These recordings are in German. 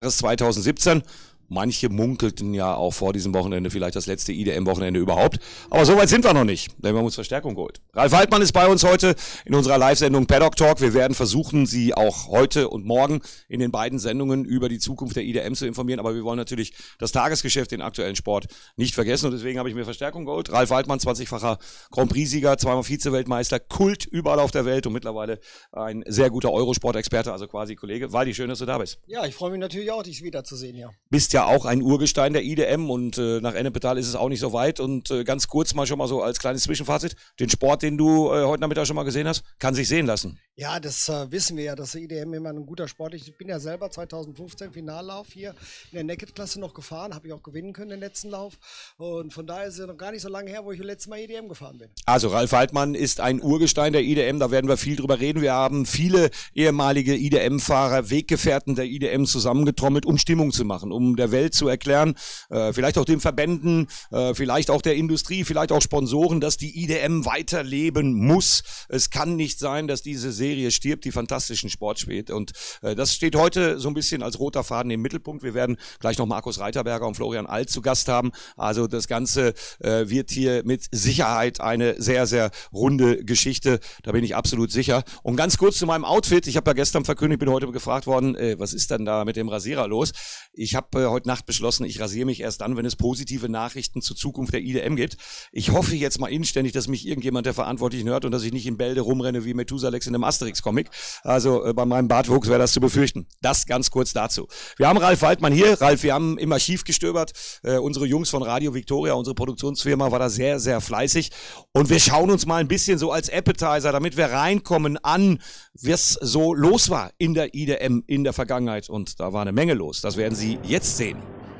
2017. Manche munkelten ja auch vor diesem Wochenende vielleicht das letzte IDM-Wochenende überhaupt. Aber so weit sind wir noch nicht, denn wir haben uns Verstärkung geholt. Ralf Waldmann ist bei uns heute in unserer Live-Sendung Paddock Talk. Wir werden versuchen, Sie auch heute und morgen in den beiden Sendungen über die Zukunft der IDM zu informieren. Aber wir wollen natürlich das Tagesgeschäft, den aktuellen Sport, nicht vergessen. Und deswegen habe ich mir Verstärkung geholt. Ralf Waldmann, 20-facher Grand Prix-Sieger, zweimal Vize-Weltmeister, Kult überall auf der Welt und mittlerweile ein sehr guter Eurosport-Experte, also quasi Kollege. Waldi, schön, dass du da bist. Ja, ich freue mich natürlich auch, dich wiederzusehen, ja. Bist ja auch ein Urgestein der IDM und nach Ennepetal ist es auch nicht so weit. Und ganz kurz mal schon mal so als kleines Zwischenfazit, den Sport, den du heute Nachmittag schon mal gesehen hast, kann sich sehen lassen. Ja, das wissen wir ja, dass der IDM immer ein guter Sport ist. Ich bin ja selber 2015 Finallauf hier in der Naked-Klasse noch gefahren, habe ich auch gewinnen können den letzten Lauf. Und von daher ist es noch gar nicht so lange her, wo ich das letzte Mal IDM gefahren bin. Also Ralf Waldmann ist ein Urgestein der IDM, da werden wir viel drüber reden. Wir haben viele ehemalige IDM-Fahrer, Weggefährten der IDM zusammengetrommelt, um Stimmung zu machen, um der Welt zu erklären, vielleicht auch den Verbänden, vielleicht auch der Industrie, vielleicht auch Sponsoren, dass die IDM weiterleben muss. Es kann nicht sein, dass diese Serie stirbt, die fantastischen Sport spielt. Und das steht heute so ein bisschen als roter Faden im Mittelpunkt. Wir werden gleich noch Markus Reiterberger und Florian Alt zu Gast haben. Also das Ganze wird hier mit Sicherheit eine sehr, sehr runde Geschichte. Da bin ich absolut sicher. Und ganz kurz zu meinem Outfit. Ich habe ja gestern verkündigt, bin heute gefragt worden, was ist denn da mit dem Rasierer los? Ich habe heute Nacht beschlossen, ich rasiere mich erst dann, wenn es positive Nachrichten zur Zukunft der IDM gibt. Ich hoffe jetzt mal inständig, dass mich irgendjemand der Verantwortlichen hört und dass ich nicht in Bälde rumrenne wie Methusalex in einem Asterix-Comic. Also bei meinem Bartwuchs wäre das zu befürchten. Das ganz kurz dazu. Wir haben Ralf Waldmann hier. Ralf, wir haben im Archiv gestöbert. Unsere Jungs von Radio Victoria, unsere Produktionsfirma, war da sehr, sehr fleißig. Und wir schauen uns mal ein bisschen so als Appetizer, damit wir reinkommen an, was so los war in der IDM in der Vergangenheit. Und da war eine Menge los. Das werden Sie jetzt sehen.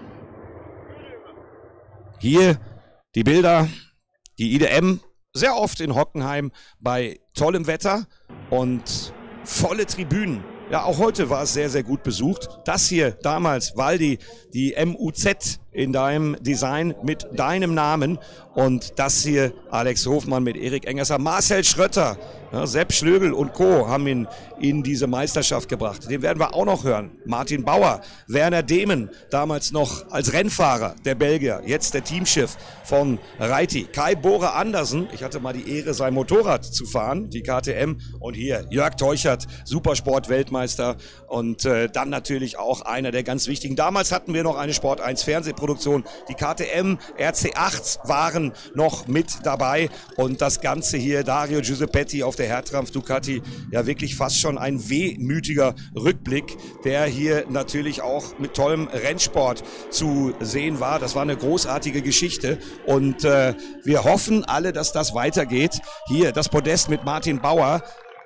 Hier die Bilder, die IDM, sehr oft in Hockenheim bei tollem Wetter und volle Tribünen. Ja, auch heute war es sehr, sehr gut besucht. Das hier damals, Waldi, die MUZ in deinem Design mit deinem Namen und das hier Alex Hofmann mit Erik Engerser, Marcel Schrötter, ja, Sepp Schlögl und Co. haben ihn in diese Meisterschaft gebracht. Den werden wir auch noch hören. Martin Bauer, Werner Dehmen, damals noch als Rennfahrer der Belgier, jetzt der Teamchef von Reiti. Kai Bore Andersen, ich hatte mal die Ehre, sein Motorrad zu fahren, die KTM. Und hier Jörg Teuchert, Supersport-Weltmeister und dann natürlich auch einer der ganz wichtigen. Damals hatten wir noch eine Sport 1 Fernsehproduktion. Die KTM RC8 waren noch mit dabei und das Ganze hier, Dario Giuseppetti auf der Hertrampf Ducati, ja wirklich fast schon ein wehmütiger Rückblick, der hier natürlich auch mit tollem Rennsport zu sehen war. Das war eine großartige Geschichte und wir hoffen alle, dass das weitergeht. Hier das Podest mit Martin Bauer.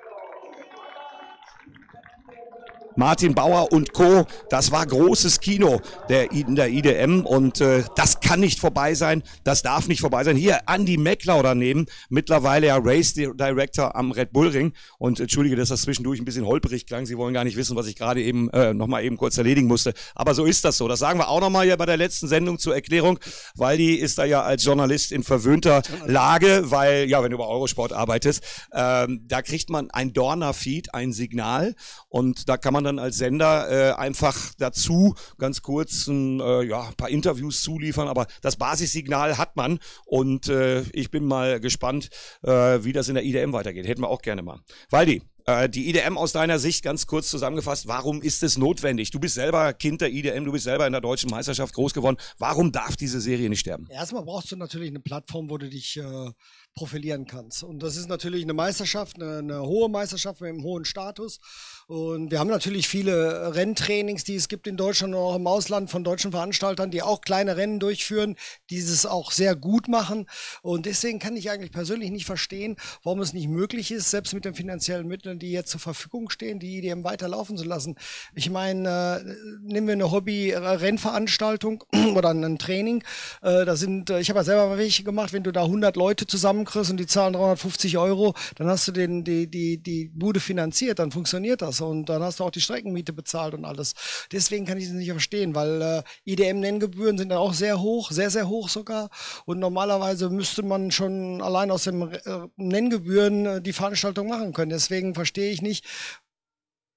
Martin Bauer und Co., das war großes Kino in der IDM und das kann nicht vorbei sein, das darf nicht vorbei sein. Hier Andy Mecklau daneben, mittlerweile ja Race Director am Red Bull Ring und entschuldige, dass das zwischendurch ein bisschen holperig klang, Sie wollen gar nicht wissen, was ich gerade eben nochmal eben kurz erledigen musste, aber so ist das so. Das sagen wir auch nochmal hier bei der letzten Sendung zur Erklärung, weil die ist da ja als Journalist in verwöhnter Lage, weil, ja, wenn du bei Eurosport arbeitest, da kriegt man ein Dorner-Feed, ein Signal und da kann man dann als Sender einfach dazu ganz kurz ein paar Interviews zuliefern, aber das Basissignal hat man und ich bin mal gespannt, wie das in der IDM weitergeht. Hätten wir auch gerne mal. Waldi, die IDM aus deiner Sicht ganz kurz zusammengefasst, warum ist es notwendig? Du bist selber Kind der IDM, du bist selber in der deutschen Meisterschaft groß geworden. Warum darf diese Serie nicht sterben? Erstmal brauchst du natürlich eine Plattform, wo du dich profilieren kannst. Und das ist natürlich eine Meisterschaft, eine hohe Meisterschaft mit einem hohen Status. Und wir haben natürlich viele Renntrainings, die es gibt in Deutschland und auch im Ausland von deutschen Veranstaltern, die auch kleine Rennen durchführen, die es auch sehr gut machen. Und deswegen kann ich eigentlich persönlich nicht verstehen, warum es nicht möglich ist, selbst mit den finanziellen Mitteln, die jetzt zur Verfügung stehen, die IDM weiterlaufen zu lassen. Ich meine, nehmen wir eine Hobby-Rennveranstaltung oder ein Training. Ich habe ja selber mal welche gemacht, wenn du da 100 Leute zusammenkriegst und die zahlen 350 €, dann hast du die Bude finanziert, dann funktioniert das. Und dann hast du auch die Streckenmiete bezahlt und alles. Deswegen kann ich das nicht verstehen, weil IDM-Nenngebühren sind dann auch sehr hoch, sehr, sehr hoch sogar. Und normalerweise müsste man schon allein aus den Nenngebühren die Veranstaltung machen können. Deswegen verstehe ich nicht,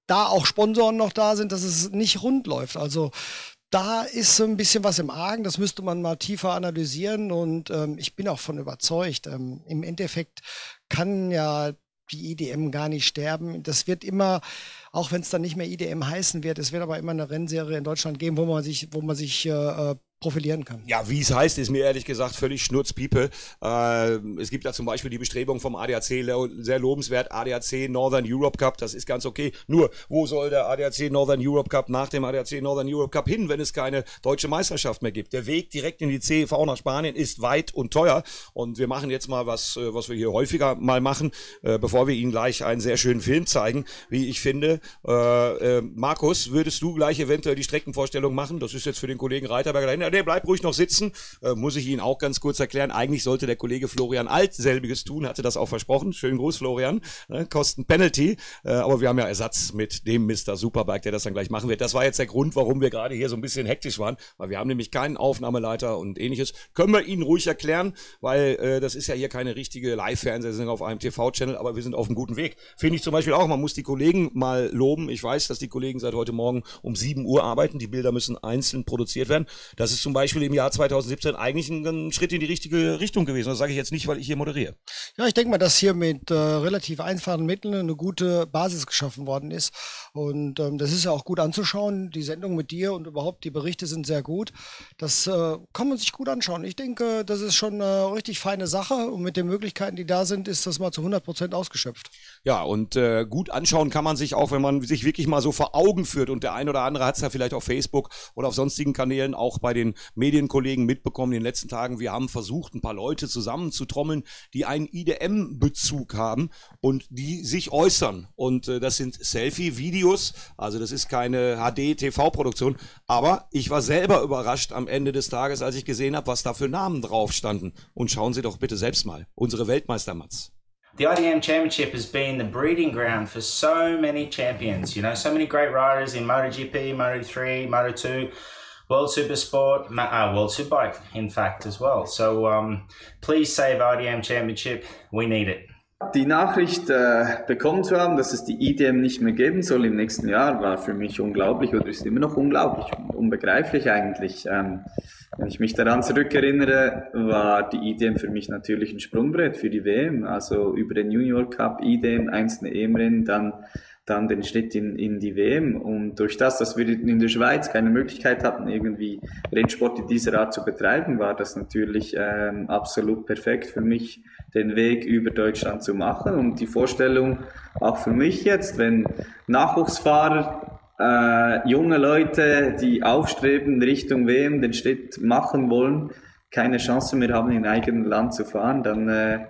da auch Sponsoren noch da sind, dass es nicht rund läuft. Also da ist so ein bisschen was im Argen, das müsste man mal tiefer analysieren und ich bin auch von überzeugt. Im Endeffekt kann ja die IDM gar nicht sterben. Das wird immer, auch wenn es dann nicht mehr IDM heißen wird, es wird aber immer eine Rennserie in Deutschland geben, wo man sich profilieren kann. Ja, wie es heißt, ist mir ehrlich gesagt völlig Schnurzpiepe. Es gibt da zum Beispiel die Bestrebung vom ADAC, sehr lobenswert, ADAC Northern Europe Cup, das ist ganz okay. Nur, wo soll der ADAC Northern Europe Cup nach dem ADAC Northern Europe Cup hin, wenn es keine deutsche Meisterschaft mehr gibt? Der Weg direkt in die CEV nach Spanien ist weit und teuer und wir machen jetzt mal was wir hier häufiger mal machen, bevor wir Ihnen gleich einen sehr schönen Film zeigen, wie ich finde. Markus, würdest du gleich eventuell die Streckenvorstellung machen? Das ist jetzt für den Kollegen Reiterberger dahinter. Der bleibt ruhig noch sitzen, muss ich Ihnen auch ganz kurz erklären. Eigentlich sollte der Kollege Florian Alt selbiges tun, hatte das auch versprochen. Schönen Gruß, Florian. Kosten Penalty, aber wir haben ja Ersatz mit dem Mr. Superbike, der das dann gleich machen wird. Das war jetzt der Grund, warum wir gerade hier so ein bisschen hektisch waren, weil wir haben nämlich keinen Aufnahmeleiter und ähnliches. Können wir Ihnen ruhig erklären, weil das ist ja hier keine richtige Live-Fernsehsendung auf einem TV-Channel, aber wir sind auf einem guten Weg. Finde ich zum Beispiel auch, man muss die Kollegen mal loben. Ich weiß, dass die Kollegen seit heute Morgen um 7 Uhr arbeiten. Die Bilder müssen einzeln produziert werden. Das ist zum Beispiel im Jahr 2017 eigentlich ein Schritt in die richtige Richtung gewesen. Das sage ich jetzt nicht, weil ich hier moderiere. Ja, ich denke mal, dass hier mit relativ einfachen Mitteln eine gute Basis geschaffen worden ist. Und das ist ja auch gut anzuschauen. Die Sendung mit dir und überhaupt die Berichte sind sehr gut. Das kann man sich gut anschauen. Ich denke, das ist schon eine richtig feine Sache. Und mit den Möglichkeiten, die da sind, ist das mal zu 100% ausgeschöpft. Ja, und gut anschauen kann man sich auch, wenn man sich wirklich mal so vor Augen führt. Und der ein oder andere hat es ja vielleicht auf Facebook oder auf sonstigen Kanälen auch bei den Medienkollegen mitbekommen in den letzten Tagen. Wir haben versucht, ein paar Leute zusammenzutrommeln, die einen IDM-Bezug haben und die sich äußern. Und das sind Selfie-Videos, also das ist keine HD-TV-Produktion. Aber ich war selber überrascht am Ende des Tages, als ich gesehen habe, was da für Namen drauf standen. Und schauen Sie doch bitte selbst mal, unsere Weltmeister-Mats. The IDM Championship has been the breeding ground for so many champions, you know, so many great riders in MotoGP, Moto3, Moto2, World Supersport, World Superbike, in fact, as well. So please save IDM Championship. We need it. Die Nachricht bekommen zu haben, dass es die IDM nicht mehr geben soll im nächsten Jahr, war für mich unglaublich oder ist immer noch unglaublich, unbegreiflich eigentlich. Wenn ich mich daran zurückerinnere, war die IDM für mich natürlich ein Sprungbrett für die WM, also über den Junior Cup, IDM, einzelne EM-Rennen, dann den Schritt in die WM. Und durch das, dass wir in der Schweiz keine Möglichkeit hatten, irgendwie Rennsport in dieser Art zu betreiben, war das natürlich absolut perfekt für mich, den Weg über Deutschland zu machen. Und die Vorstellung auch für mich jetzt, wenn Nachwuchsfahrer, junge Leute, die aufstreben Richtung WM, den Schritt machen wollen, keine Chance mehr haben, in eigenem Land zu fahren, dann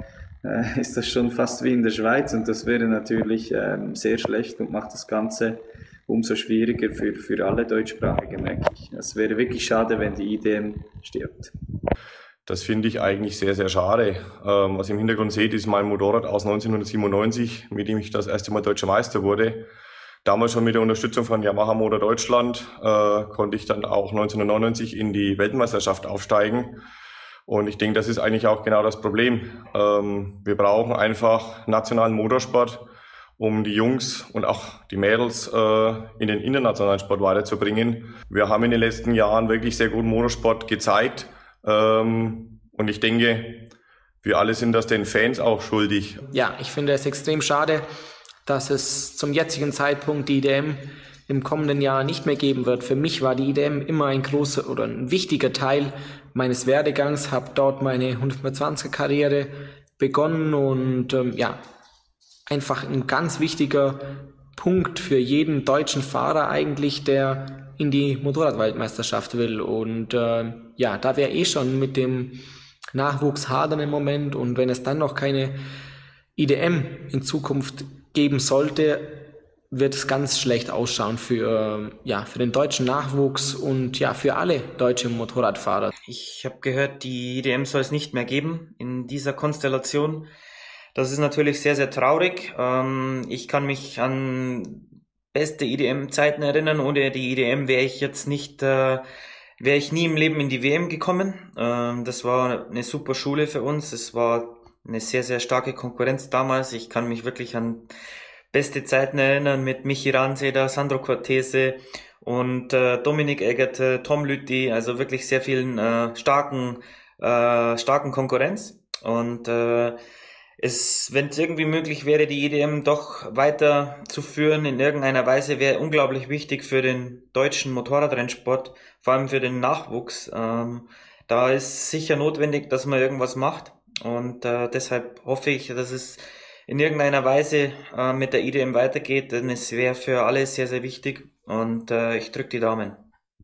ist das schon fast wie in der Schweiz und das wäre natürlich sehr schlecht und macht das Ganze umso schwieriger für alle Deutschsprachigen, merke ich. Es wäre wirklich schade, wenn die IDM stirbt. Das finde ich eigentlich sehr, sehr schade. Was ihr im Hintergrund seht, ist mein Motorrad aus 1997, mit dem ich das erste Mal Deutscher Meister wurde. Damals schon mit der Unterstützung von Yamaha Motor Deutschland konnte ich dann auch 1999 in die Weltmeisterschaft aufsteigen. Und ich denke, das ist eigentlich auch genau das Problem. Wir brauchen einfach nationalen Motorsport, um die Jungs und auch die Mädels in den internationalen Sport weiterzubringen. Wir haben in den letzten Jahren wirklich sehr guten Motorsport gezeigt. Und ich denke, wir alle sind das den Fans auch schuldig. Ja, ich finde es extrem schade, dass es zum jetzigen Zeitpunkt die IDM im kommenden Jahr nicht mehr geben wird. Für mich war die IDM immer ein großer oder ein wichtiger Teil meines Werdegangs, habe dort meine 120er-Karriere begonnen und einfach ein ganz wichtiger Punkt für jeden deutschen Fahrer eigentlich, der in die Motorradweltmeisterschaft will. Und da wäre schon mit dem Nachwuchs hadern im Moment. Und wenn es dann noch keine IDM in Zukunft geben sollte, wird es ganz schlecht ausschauen für den deutschen Nachwuchs und für alle deutschen Motorradfahrer. Ich habe gehört, die IDM soll es nicht mehr geben in dieser Konstellation. Das ist natürlich sehr, sehr traurig. Ich kann mich an beste IDM-Zeiten erinnern. Ohne die IDM wäre ich nie im Leben in die WM gekommen. Das war eine super Schule für uns. Es war eine sehr, sehr starke Konkurrenz damals. Ich kann mich wirklich an beste Zeiten erinnern mit Michi Ranseder, Sandro Cortese und Dominik Eggert, Tom Lüthi, also wirklich sehr vielen starken Konkurrenz. Und wenn es irgendwie möglich wäre, die IDM doch weiter zu führen in irgendeiner Weise, wäre unglaublich wichtig für den deutschen Motorradrennsport, vor allem für den Nachwuchs. Da ist sicher notwendig, dass man irgendwas macht. Und deshalb hoffe ich, dass es in irgendeiner Weise mit der IDM weitergeht, denn es wäre für alle sehr, sehr wichtig. Und ich drücke die Daumen.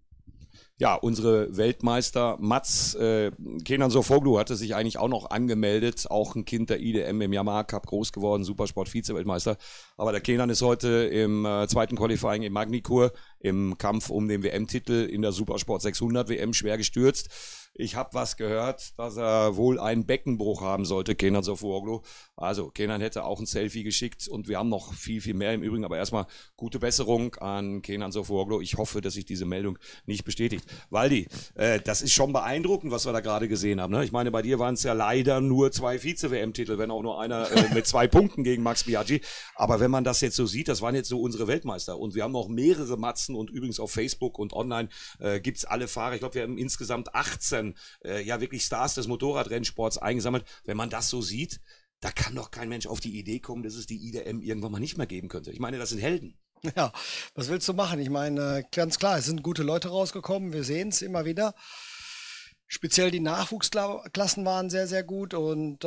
Ja, unsere Weltmeister Mats Kenan Sofoğlu hatte sich eigentlich auch noch angemeldet, auch ein Kind der IDM im Yamaha Cup groß geworden, Supersport-Vize-Weltmeister. Aber der Kenan ist heute im zweiten Qualifying in Magny-Cours im Kampf um den WM-Titel in der Supersport 600 WM schwer gestürzt. Ich habe was gehört, dass er wohl einen Beckenbruch haben sollte, Kenan Sofoğlu. Also Kenan hätte auch ein Selfie geschickt und wir haben noch viel, viel mehr im Übrigen. Aber erstmal gute Besserung an Kenan Sofoğlu. Ich hoffe, dass sich diese Meldung nicht bestätigt. Waldi, das ist schon beeindruckend, was wir da gerade gesehen haben. Ne? Ich meine, bei dir waren es ja leider nur 2 Vize-WM-Titel, wenn auch nur einer mit 2 Punkten gegen Max Biaggi. Aber wenn man das jetzt so sieht, das waren jetzt so unsere Weltmeister. Und wir haben noch mehrere Matzen und übrigens auf Facebook und online gibt's alle Fahrer. Ich glaube, wir haben insgesamt 18 ja wirklich Stars des Motorradrennsports eingesammelt. Wenn man das so sieht, da kann doch kein Mensch auf die Idee kommen, dass es die IDM irgendwann mal nicht mehr geben könnte. Ich meine, das sind Helden. Ja, was willst du machen? Ich meine, ganz klar, es sind gute Leute rausgekommen. Wir sehen es immer wieder. Speziell die Nachwuchsklassen waren sehr, sehr gut. Und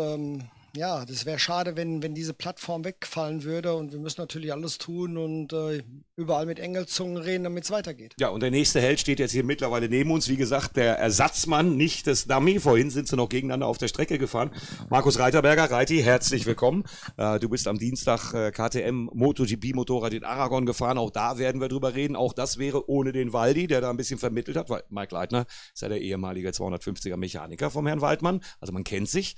ja, das wäre schade, wenn diese Plattform wegfallen würde. Und wir müssen natürlich alles tun und überall mit Engelzungen reden, damit es weitergeht. Ja, und der nächste Held steht jetzt hier mittlerweile neben uns. Wie gesagt, der Ersatzmann, nicht das Dummy. Vorhin sind sie noch gegeneinander auf der Strecke gefahren. Markus Reiterberger, Reiti, herzlich willkommen. Du bist am Dienstag KTM MotoGP-Motorrad in Aragon gefahren. Auch da werden wir drüber reden. Auch das wäre ohne den Waldi, der da ein bisschen vermittelt hat, weil Mike Leitner ist ja der ehemalige 250er Mechaniker vom Herrn Waldmann. Also man kennt sich.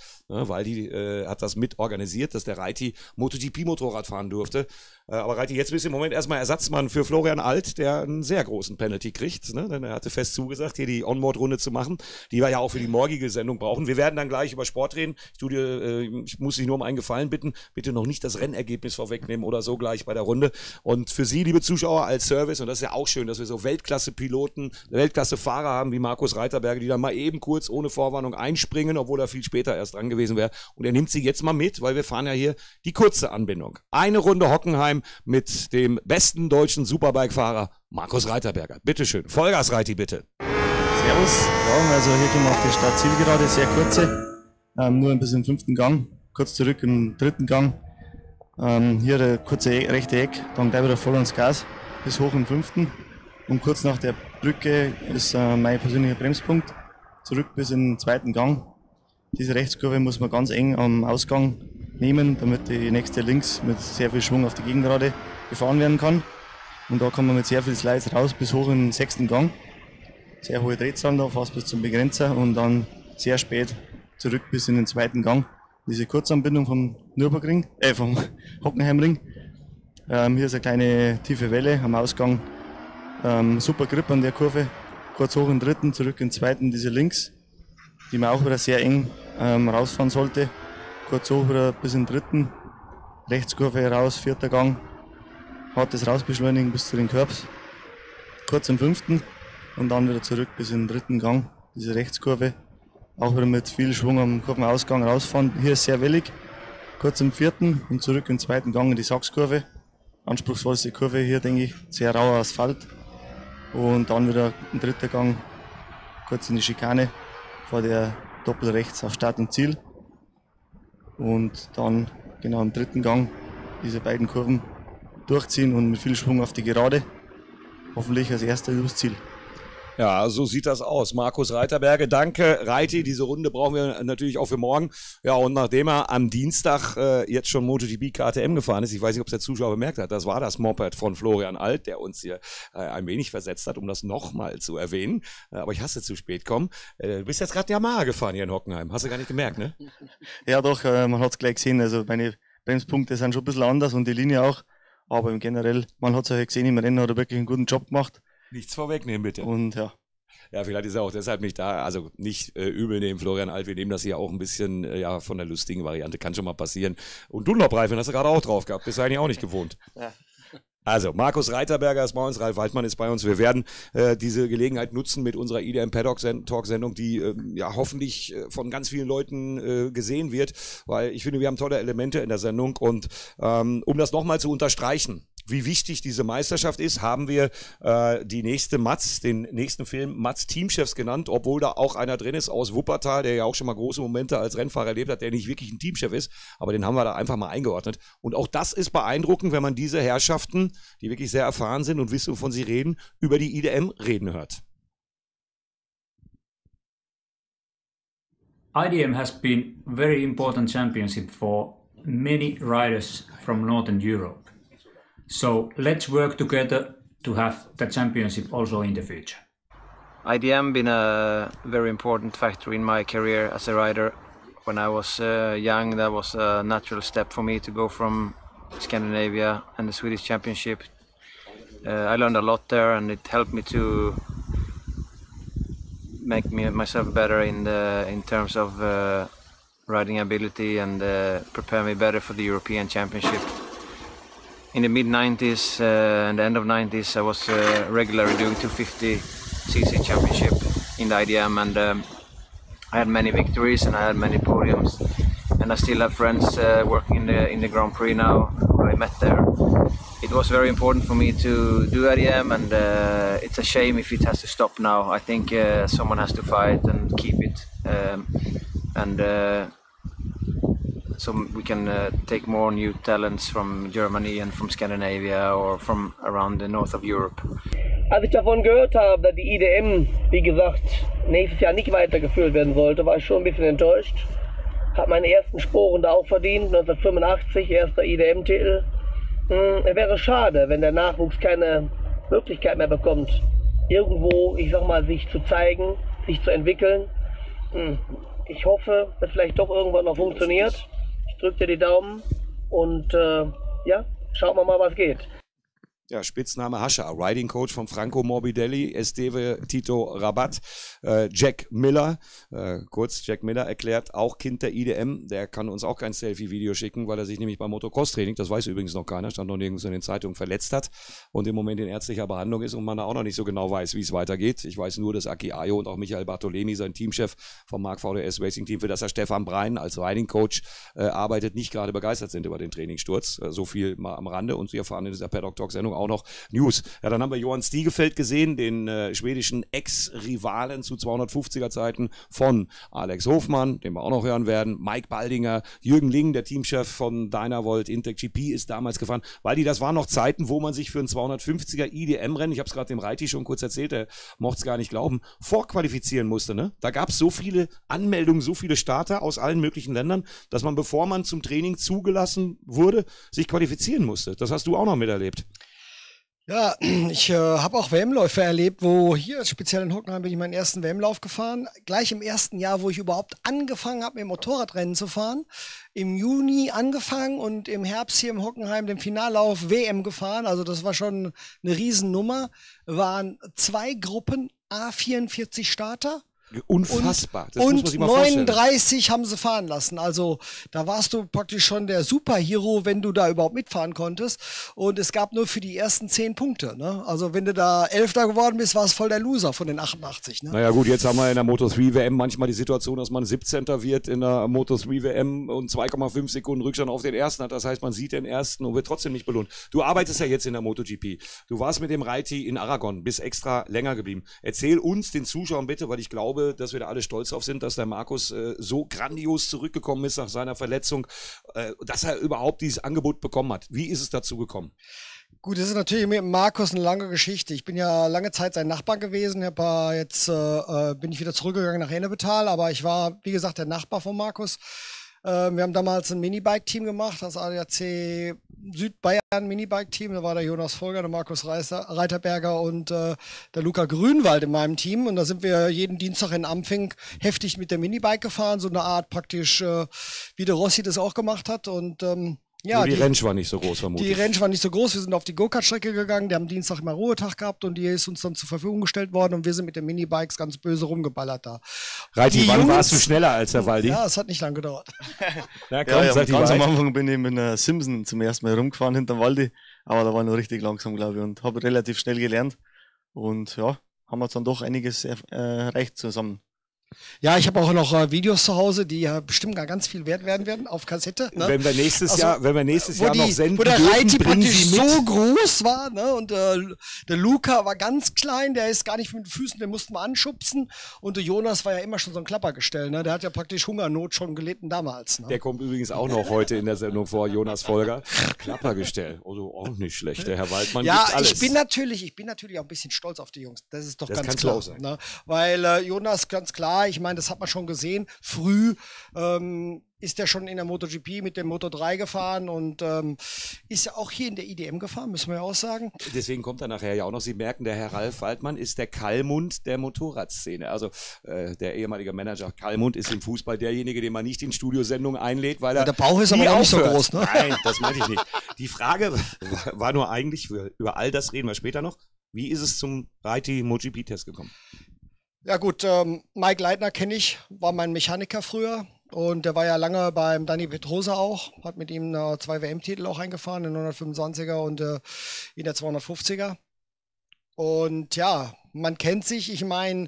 Waldi hat das mit organisiert, dass der Reiti MotoGP-Motorrad fahren durfte. Aber Reiti, jetzt bist du im Moment erstmal Ersatzmann für Florian Alt, der einen sehr großen Penalty kriegt, ne? Denn er hatte fest zugesagt, hier die On-Board-Runde zu machen, die wir ja auch für die morgige Sendung brauchen. Wir werden dann gleich über Sport reden. Ich muss dich nur um einen Gefallen bitten, bitte noch nicht das Rennergebnis vorwegnehmen oder so gleich bei der Runde. Und für Sie, liebe Zuschauer, als Service, und das ist ja auch schön, dass wir so Weltklasse-Piloten, Weltklasse-Fahrer haben wie Markus Reiterberger, die dann mal eben kurz ohne Vorwarnung einspringen, obwohl er viel später erst dran gewesen wäre. Und er nimmt sie jetzt mal mit, weil wir fahren ja hier die kurze Anbindung. Eine Runde Hockenheim mit dem besten deutschen Superbike-Fahrer Markus Reiterberger. Bitteschön. Vollgas, Reiti, bitte. Servus. Ja, also hier gehen wir auf die Start-Zielgerade, sehr kurze. Nur ein bisschen im 5. Gang, kurz zurück im 3. Gang. Hier der kurze rechte Eck, dann gleich wieder voll ans Gas, bis hoch im 5. Und kurz nach der Brücke ist mein persönlicher Bremspunkt, zurück bis in den 2. Gang. Diese Rechtskurve muss man ganz eng am Ausgang nehmen, damit die nächste links mit sehr viel Schwung auf die Gegengerade gefahren werden kann. Und da kann man mit sehr viel Slice raus bis hoch in den 6. Gang. Sehr hohe Drehzahlen da, fast bis zum Begrenzer und dann sehr spät zurück bis in den 2. Gang. Diese Kurzanbindung vom vom Hockenheimring. Hier ist eine kleine tiefe Welle am Ausgang. Super Grip an der Kurve. Kurz hoch in den 3., zurück in den 2. diese links, die man auch wieder sehr eng rausfahren sollte. Kurz hoch wieder bis in den 3. Rechtskurve raus, 4. Gang. Hartes Rausbeschleunigen bis zu den Curbs. Kurz im 5. und dann wieder zurück bis in den 3. Gang. Diese Rechtskurve. Auch wieder mit viel Schwung am Kurvenausgang rausfahren. Hier ist sehr wellig. Kurz im 4. und zurück im 2. Gang in die Sachskurve. Anspruchsvollste Kurve hier, denke ich. Sehr rauer Asphalt. Und dann wieder im 3. Gang. Kurz in die Schikane. Vor der Doppelrechts auf Start und Ziel. Und dann genau im 3. Gang diese beiden Kurven durchziehen und mit viel Schwung auf die Gerade. Hoffentlich als erster übers Ziel. Ja, so sieht das aus. Markus Reiterberger, danke. Reiti, diese Runde brauchen wir natürlich auch für morgen. Ja, und nachdem er am Dienstag jetzt schon MotoGP KTM gefahren ist, ich weiß nicht, ob es der Zuschauer bemerkt hat, das war das Moped von Florian Alt, der uns hier ein wenig versetzt hat, um das nochmal zu erwähnen. Aber ich hasse zu spät kommen. Du bist jetzt gerade Yamaha gefahren hier in Hockenheim. Hast du gar nicht gemerkt, ne? Ja doch, man hat es gleich gesehen. Also meine Bremspunkte sind schon ein bisschen anders und die Linie auch. Aber im Generell, man hat es ja gesehen, im Rennen hat er wirklich einen guten Job gemacht. Nichts vorwegnehmen, bitte. Und ja. Ja, vielleicht ist er auch deshalb nicht da. Also nicht übel nehmen, Florian Alt. Wir nehmen das hier auch ein bisschen ja, von der lustigen Variante. Kann schon mal passieren. Und Dunlop-Reifen hast du gerade auch drauf gehabt. Bist du eigentlich auch nicht gewohnt. Ja. Also, Markus Reiterberger ist bei uns, Ralf Waldmann ist bei uns. Wir werden diese Gelegenheit nutzen mit unserer IDM Paddock Talk-Sendung, die ja hoffentlich von ganz vielen Leuten gesehen wird, weil ich finde, wir haben tolle Elemente in der Sendung. Und um das nochmal zu unterstreichen, wie wichtig diese Meisterschaft ist, haben wir die nächste Matz, den nächsten Film Matz Teamchefs genannt, obwohl da auch einer drin ist aus Wuppertal, der ja auch schon mal große Momente als Rennfahrer erlebt hat, der nicht wirklich ein Teamchef ist, aber den haben wir da einfach mal eingeordnet. Und auch das ist beeindruckend, wenn man diese Herrschaften, die wirklich sehr erfahren sind und wissen, wovon sie reden, über die IDM reden hört. IDM has been very important championship for many riders from Northern Europe. So let's work together to have the championship also in the future. IDM been a very important factor in my career as a rider. When I was young, that was a natural step for me to go from Scandinavia and the Swedish Championship. I learned a lot there, and it helped me to make myself better in terms of riding ability and prepare me better for the European Championship. In the mid-90s and the end of 90s, I was regularly doing 250cc championship in the IDM, and I had many victories and I had many podiums. And I still have friends working in the Grand Prix now who I met there. It was very important for me to do IDM, and it's a shame if it has to stop now. I think someone has to fight and keep it. So we can take more new talents from Germany and from Scandinavia or from around the north of Europe. Als ich davon gehört habe, dass die IDM, wie gesagt, nächstes Jahr nicht weitergeführt werden sollte, war ich schon ein bisschen enttäuscht. Habe meine ersten Sporen da auch verdient, 1985, erster IDM-Titel. Es wäre schade, wenn der Nachwuchs keine Möglichkeit mehr bekommt, irgendwo, ich sag mal, sich zu zeigen, sich zu entwickeln. Ich hoffe, dass vielleicht doch irgendwann noch funktioniert. Ich drücke dir die Daumen und ja, schauen wir mal, was geht. Ja, Spitzname Hascha, Riding Coach von Franco Morbidelli, Esteve Tito Rabat, Jack Miller, kurz Jack Miller erklärt, auch Kind der IDM, der kann uns auch kein Selfie-Video schicken, weil er sich nämlich beim Motocross-Training, das weiß übrigens noch keiner, stand noch nirgends in den Zeitungen, verletzt hat und im Moment in ärztlicher Behandlung ist und man da auch noch nicht so genau weiß, wie es weitergeht. Ich weiß nur, dass Aki Ayo und auch Michael Bartolemi, sein Teamchef vom Mark VDS Racing Team, für das er Stefan Brein als Riding Coach arbeitet, nicht gerade begeistert sind über den Trainingssturz. So viel mal am Rande und Sie erfahren in dieser Paddock Talk Sendung auch noch News. Ja, dann haben wir Johann Stiegefeld gesehen, den schwedischen Ex-Rivalen zu 250er Zeiten von Alex Hofmann, den wir auch noch hören werden, Mike Baldinger, Jürgen Ling, der Teamchef von Dynavolt, Intec GP ist damals gefahren, weil das waren noch Zeiten, wo man sich für ein 250er IDM-Rennen, ich habe es gerade dem Reiti schon kurz erzählt, der mochte es gar nicht glauben, vorqualifizieren musste. Ne? Da gab es so viele Anmeldungen, so viele Starter aus allen möglichen Ländern, dass man, bevor man zum Training zugelassen wurde, sich qualifizieren musste. Das hast du auch noch miterlebt. Ja, ich habe auch WM-Läufe erlebt, wo hier, speziell in Hockenheim, bin ich meinen ersten WM-Lauf gefahren. Gleich im ersten Jahr, wo ich überhaupt angefangen habe, mit dem Motorradrennen zu fahren. Im Juni angefangen und im Herbst hier im Hockenheim den Finallauf WM gefahren. Also das war schon eine Riesennummer. Waren 2 Gruppen, A44 Starter. Unfassbar. Das muss man sich mal 39 haben sie fahren lassen. Also da warst du praktisch schon der Superhero, wenn du da überhaupt mitfahren konntest. Und es gab nur für die ersten 10 Punkte. Ne? Also wenn du da 11. geworden bist, war es voll der Loser von den 88. Ne? Naja gut, jetzt haben wir in der Moto3 WM manchmal die Situation, dass man 17. wird in der Moto3 WM und 2,5 Sekunden Rückstand auf den ersten hat. Das heißt, man sieht den ersten und wird trotzdem nicht belohnt. Du arbeitest ja jetzt in der MotoGP. Du warst mit dem Reiti in Aragon, bist extra länger geblieben. Erzähl uns, den Zuschauern bitte, weil ich glaube, dass wir da alle stolz auf sind, dass der Markus so grandios zurückgekommen ist nach seiner Verletzung, dass er überhaupt dieses Angebot bekommen hat. Wie ist es dazu gekommen? Gut, das ist natürlich mit Markus eine lange Geschichte. Ich bin ja lange Zeit sein Nachbar gewesen. Jetzt bin ich wieder zurückgegangen nach Ennepetal, aber ich war, wie gesagt, der Nachbar von Markus. Wir haben damals ein Minibike-Team gemacht, das ADAC Südbayern Minibike-Team. Da war der Jonas Folger, der Markus Reiterberger und der Luca Grünwald in meinem Team. Und da sind wir jeden Dienstag in Ampfing heftig mit der Minibike gefahren. So eine Art praktisch, wie der Rossi das auch gemacht hat. Und Ja, die Range war nicht so groß, vermutlich. Die Range war nicht so groß. Wir sind auf die Go-Kart-Strecke gegangen. Die haben Dienstag immer Ruhetag gehabt und die ist uns dann zur Verfügung gestellt worden und wir sind mit den Minibikes ganz böse rumgeballert da. Reiti, wann warst du schneller als der Waldi? Ja, es hat nicht lange gedauert. Na komm, ja, ganz am Anfang bin ich mit einer Simpson zum ersten Mal rumgefahren hinterm Waldi, aber da war ich noch richtig langsam, glaube ich, und habe relativ schnell gelernt und ja, haben wir dann doch einiges erreicht zusammen. Ja, ich habe auch noch Videos zu Hause, die ja bestimmt gar ganz viel wert werden auf Kassette. Ne? Wenn wir nächstes Jahr noch senden, wo der Reiti praktisch so groß war, ne? Und der Luca war ganz klein, der ist gar nicht mit den Füßen, den mussten wir anschubsen. Und der Jonas war ja immer schon so ein Klappergestell, ne? Der hat ja praktisch Hungernot schon gelitten damals. Ne? Der kommt übrigens auch noch heute in der Sendung vor, Jonas Folger. Klappergestell, also auch nicht schlecht, der Herr Waldmann ja, gibt alles. Ich bin natürlich auch ein bisschen stolz auf die Jungs. Das ist doch das ganz klar. Ne? Weil Jonas, ganz klar, ich meine, das hat man schon gesehen, früh ist er schon in der MotoGP mit dem Moto 3 gefahren und ist ja auch hier in der IDM gefahren, müssen wir ja auch sagen. Deswegen kommt er nachher ja auch noch. Sie merken, der Herr Ralf Waldmann ist der Kallmund der Motorradszene. Also der ehemalige Manager Kallmund ist im Fußball derjenige, den man nicht in Studiosendungen einlädt, weil er der Bauch ist aber auch nicht so groß, ne? Nein, das meinte ich nicht. Die Frage war nur eigentlich, über all das reden wir später noch, wie ist es zum Reiti MotoGP-Test gekommen? Ja gut, Mike Leitner kenne ich, war mein Mechaniker früher und der war ja lange beim Dani Pedrosa auch, hat mit ihm 2 WM-Titel auch eingefahren, in 125er und in der 250er. Und ja, man kennt sich, ich meine,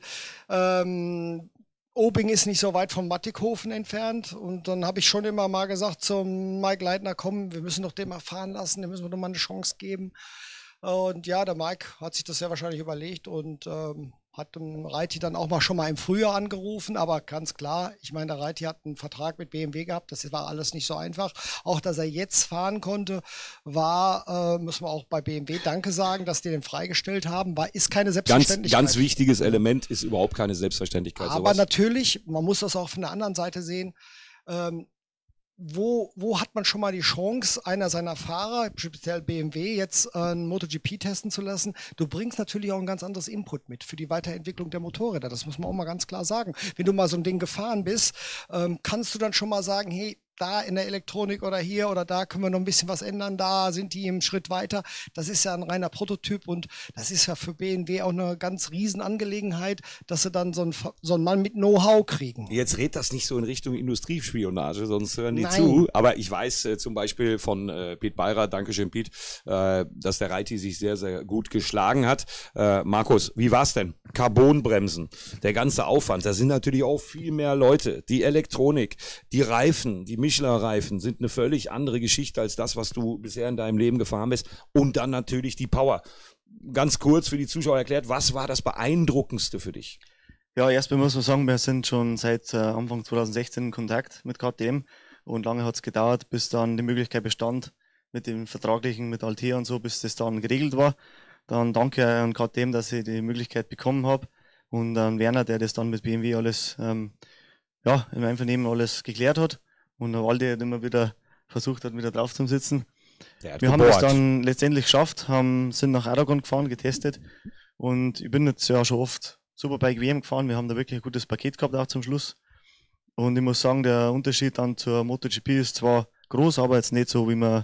Obing ist nicht so weit von Mattighofen entfernt und dann habe ich schon immer mal gesagt zum Mike Leitner, komm, wir müssen doch den mal fahren lassen, dem müssen wir doch mal eine Chance geben. Und ja, der Mike hat sich das sehr wahrscheinlich überlegt und hat den Reiti dann auch schon mal im Frühjahr angerufen, aber ganz klar, ich meine, der Reiti hat einen Vertrag mit BMW gehabt, das war alles nicht so einfach. Auch, dass er jetzt fahren konnte, müssen wir auch bei BMW Danke sagen, dass die den freigestellt haben, ist keine Selbstverständlichkeit. Ganz wichtiges Element ist überhaupt keine Selbstverständlichkeit. Aber natürlich, man muss das auch von der anderen Seite sehen, wo hat man schon mal die Chance, einer seiner Fahrer, speziell BMW, jetzt einen MotoGP testen zu lassen? Du bringst natürlich auch ein ganz anderes Input mit für die Weiterentwicklung der Motorräder. Das muss man auch mal ganz klar sagen. Wenn du mal so ein Ding gefahren bist, kannst du dann schon mal sagen, hey, da in der Elektronik oder hier oder da können wir noch ein bisschen was ändern, da sind die im Schritt weiter. Das ist ja ein reiner Prototyp und das ist ja für BMW auch eine ganz riesen Angelegenheit, dass sie dann so einen Mann mit Know-how kriegen. Jetzt red das nicht so in Richtung Industriespionage, sonst hören die Nein. zu. Aber ich weiß zum Beispiel von Piet Beirat, Dankeschön Piet, dass der Reiti sich sehr, sehr gut geschlagen hat. Markus, wie war's denn? Carbonbremsen, der ganze Aufwand, da sind natürlich auch viel mehr Leute. Die Elektronik, die Reifen, die Michelin-Reifen sind eine völlig andere Geschichte als das, was du bisher in deinem Leben gefahren bist. Und dann natürlich die Power. Ganz kurz für die Zuschauer erklärt, was war das Beeindruckendste für dich? Ja, erstmal muss man sagen, wir sind schon seit Anfang 2016 in Kontakt mit KTM und lange hat es gedauert, bis dann die Möglichkeit bestand, mit dem Vertraglichen, mit Altea und so, bis das dann geregelt war. Dann danke an KTM, dass ich die Möglichkeit bekommen habe und an Werner, der das dann mit BMW alles im Einvernehmen alles geklärt hat. Und der Waldi hat immer wieder versucht, wieder drauf zu sitzen. Wir haben das dann letztendlich geschafft, sind nach Aragon gefahren, getestet. Und ich bin jetzt ja schon oft Superbike WM gefahren. Wir haben da wirklich ein gutes Paket gehabt, auch zum Schluss. Und ich muss sagen, der Unterschied dann zur MotoGP ist zwar groß, aber jetzt nicht so, wie man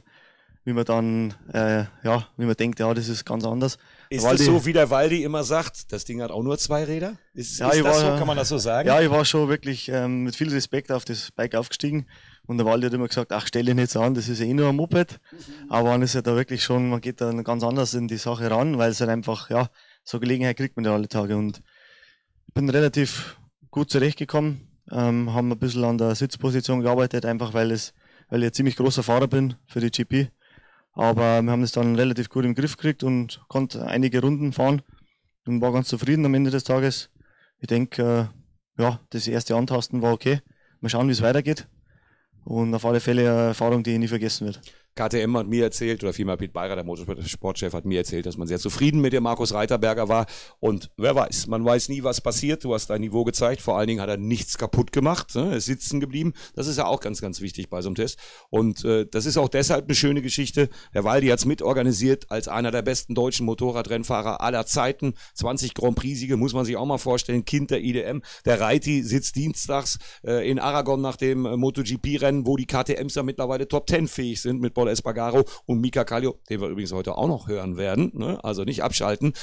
dann, wie man denkt, ja, das ist ganz anders. Ist das so, wie der Waldi immer sagt, das Ding hat auch nur 2 Räder? Ist das so? Kann man das so sagen? Ja, ich war schon wirklich mit viel Respekt auf das Bike aufgestiegen und der Waldi hat immer gesagt, ach, stell dich nicht so an, das ist ja eh nur ein Moped. Aber man ist ja da wirklich schon, man geht da ganz anders in die Sache ran, weil es halt einfach, ja, so Gelegenheit kriegt man ja alle Tage und ich bin relativ gut zurechtgekommen, haben ein bisschen an der Sitzposition gearbeitet, einfach weil ich ein ziemlich großer Fahrer bin für die GP. Aber wir haben es dann relativ gut im Griff gekriegt und konnte einige Runden fahren und war ganz zufrieden am Ende des Tages. Ich denke, das erste Antasten war okay. Mal schauen, wie es weitergeht. Und auf alle Fälle eine Erfahrung, die nie vergessen wird. KTM hat mir erzählt, oder vielmehr Piet Beirat, der Motorsportchef, hat mir erzählt, dass man sehr zufrieden mit dem Markus Reiterberger war. Und wer weiß, man weiß nie, was passiert. Du hast dein Niveau gezeigt. Vor allen Dingen hat er nichts kaputt gemacht. Ne? Er ist sitzen geblieben. Das ist ja auch ganz, ganz wichtig bei so einem Test. Und das ist auch deshalb eine schöne Geschichte. Der Waldi hat es mitorganisiert als einer der besten deutschen Motorradrennfahrer aller Zeiten. 20 Grand Prix-Siege, muss man sich auch mal vorstellen. Kind der IDM. Der Reiti sitzt dienstags in Aragon nach dem MotoGP-Rennen, wo die KTMs ja mittlerweile Top 10 fähig sind mit Paul Espargaro und Mika Kallio, den wir übrigens heute auch noch hören werden, ne? Also nicht abschalten.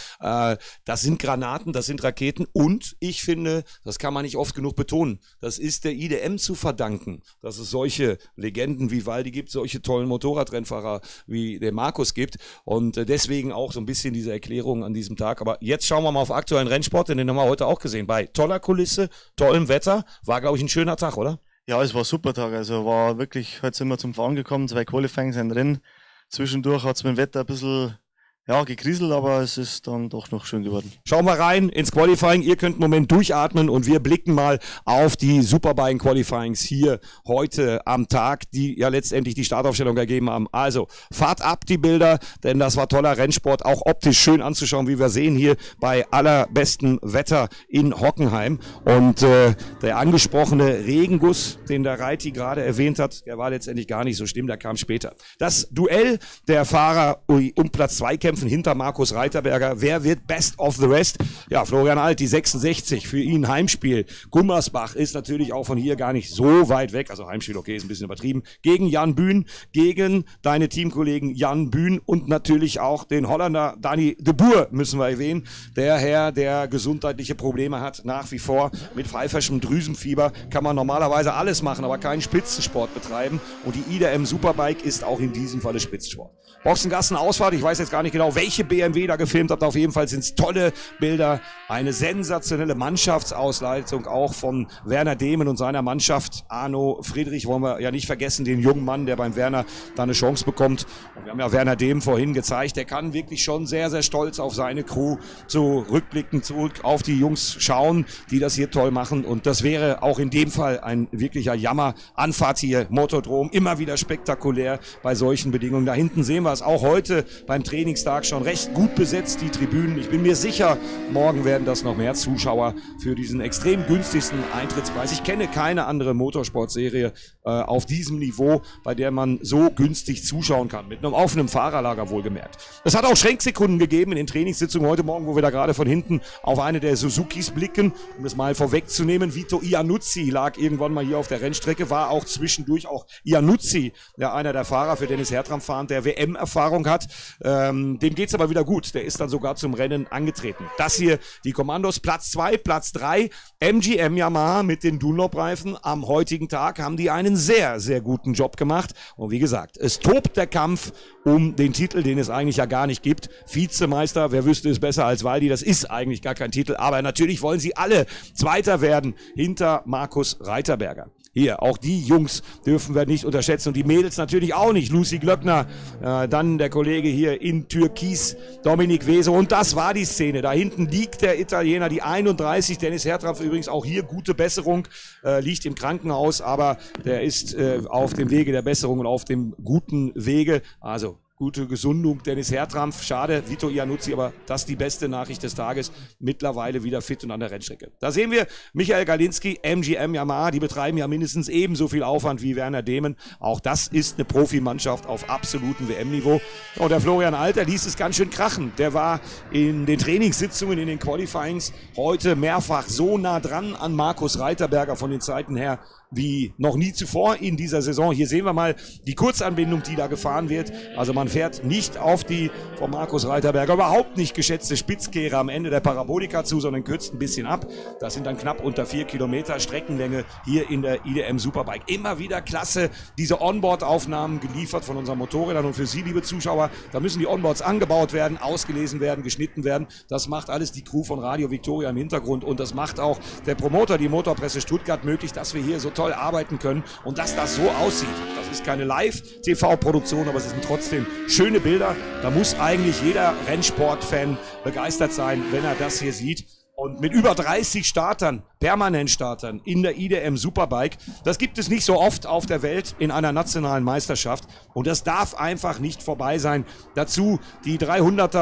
Das sind Granaten, das sind Raketen und ich finde, das kann man nicht oft genug betonen, das ist der IDM zu verdanken, dass es solche Legenden wie Waldi gibt, solche tollen Motorradrennfahrer wie der Markus gibt und deswegen auch so ein bisschen diese Erklärung an diesem Tag. Aber jetzt schauen wir mal auf aktuellen Rennsport, denn den haben wir heute auch gesehen. Bei toller Kulisse, tollem Wetter, war glaube ich ein schöner Tag, oder? Ja, es war ein super Tag, also war wirklich, heute sind wir zum Fahren gekommen, 2 Qualifyings, ein Rennen. Zwischendurch hat es mit dem Wetter ein bisschen gekriselt, aber es ist dann doch noch schön geworden. Schauen wir rein ins Qualifying. Ihr könnt einen Moment durchatmen und wir blicken mal auf die Superbike Qualifyings hier heute am Tag, die ja letztendlich die Startaufstellung ergeben haben. Also fahrt ab die Bilder, denn das war toller Rennsport, auch optisch schön anzuschauen, wie wir sehen hier bei allerbestem Wetter in Hockenheim. Und der angesprochene Regenguss, den der Reiti gerade erwähnt hat, der war letztendlich gar nicht so schlimm, der kam später. Das Duell der Fahrer um Platz 2 kämpfen hinter Markus Reiterberger. Wer wird Best of the Rest? Ja, Florian Alt, die 66, für ihn Heimspiel. Gummersbach ist natürlich auch von hier gar nicht so weit weg, also Heimspiel, okay, ist ein bisschen übertrieben. Gegen Jan Bühn, gegen deine Teamkollegen Jan Bühn und natürlich auch den Holländer Dani de Boer, müssen wir erwähnen. Der Herr, der gesundheitliche Probleme hat, nach wie vor mit pfeiferschem Drüsenfieber, kann man normalerweise alles machen, aber keinen Spitzensport betreiben. Und die IDM Superbike ist auch in diesem Falle Spitzensport. Boxengassen-Ausfahrt, ich weiß jetzt gar nicht genau, welche BMW da gefilmt hat, auf jeden Fall sind es tolle Bilder, eine sensationelle Mannschaftsausleitung auch von Werner Dehmen und seiner Mannschaft. Arno Friedrich wollen wir ja nicht vergessen, den jungen Mann, der beim Werner da eine Chance bekommt. Und wir haben ja Werner Dehmen vorhin gezeigt, der kann wirklich schon sehr, sehr stolz auf seine Crew zurückblicken, zurück auf die Jungs schauen, die das hier toll machen. Und das wäre auch in dem Fall ein wirklicher Jammer. Anfahrt hier, Motodrom, immer wieder spektakulär bei solchen Bedingungen. Da hinten sehen wir es auch heute beim Trainingstag schon recht gut besetzt, die Tribünen. Ich bin mir sicher, morgen werden das noch mehr Zuschauer für diesen extrem günstigsten Eintrittspreis. Ich kenne keine andere Motorsportserie auf diesem Niveau, bei der man so günstig zuschauen kann, mit einem offenen Fahrerlager wohlgemerkt. Es hat auch Schrenksekunden gegeben in den Trainingssitzungen heute Morgen, wo wir da gerade von hinten auf eine der Suzukis blicken, um es mal vorwegzunehmen. Vito Iannuzzi lag irgendwann mal hier auf der Rennstrecke, war auch zwischendurch auch Iannuzzi, der einer der Fahrer für Dennis Hertram fahrend, der WM-Erfahrung hat. Dem geht's aber wieder gut. Der ist dann sogar zum Rennen angetreten. Das hier die Kommandos. Platz 2, Platz 3. MGM Yamaha mit den Dunlop-Reifen. Am heutigen Tag haben die einen sehr, sehr guten Job gemacht. Und wie gesagt, es tobt der Kampf um den Titel, den es eigentlich ja gar nicht gibt. Vizemeister, wer wüsste es besser als Waldi, das ist eigentlich gar kein Titel. Aber natürlich wollen sie alle Zweiter werden hinter Markus Reiterberger. Hier, auch die Jungs dürfen wir nicht unterschätzen und die Mädels natürlich auch nicht. Lucy Glöckner, dann der Kollege hier in Türkis, Dominik Weso und das war die Szene. Da hinten liegt der Italiener, die 31, Dennis Hertram übrigens auch hier gute Besserung, liegt im Krankenhaus, aber der ist auf dem Wege der Besserung und auf dem guten Wege, also gute Gesundung, Dennis Hertram, schade, Vito Iannuzzi, aber das ist die beste Nachricht des Tages, mittlerweile wieder fit und an der Rennstrecke. Da sehen wir Michael Galinski, MGM Yamaha, die betreiben ja mindestens ebenso viel Aufwand wie Werner Dehmen. Auch das ist eine Profimannschaft auf absolutem WM-Niveau. Und der Florian Alter ließ es ganz schön krachen. Der war in den Trainingssitzungen, in den Qualifyings heute mehrfach so nah dran an Markus Reiterberger von den Zeiten her, wie noch nie zuvor in dieser Saison. Hier sehen wir mal die Kurzanbindung, die da gefahren wird. Also man fährt nicht auf die von Markus Reiterberger überhaupt nicht geschätzte Spitzkehre am Ende der Parabolika zu, sondern kürzt ein bisschen ab. Das sind dann knapp unter 4 Kilometer Streckenlänge hier in der IDM Superbike. Immer wieder klasse, diese Onboard-Aufnahmen geliefert von unseren Motorrädern. Und für Sie, liebe Zuschauer, da müssen die Onboards angebaut werden, ausgelesen werden, geschnitten werden. Das macht alles die Crew von Radio Victoria im Hintergrund. Und das macht auch der Promoter, die Motorpresse Stuttgart, möglich, dass wir hier so toll arbeiten können und dass das so aussieht. Das ist keine Live-TV-Produktion, aber es sind trotzdem schöne Bilder. Da muss eigentlich jeder Rennsport-Fan begeistert sein, wenn er das hier sieht. Und mit über 30 Startern, Permanent-Startern in der IDM Superbike, das gibt es nicht so oft auf der Welt in einer nationalen Meisterschaft. Und das darf einfach nicht vorbei sein. Dazu die 300er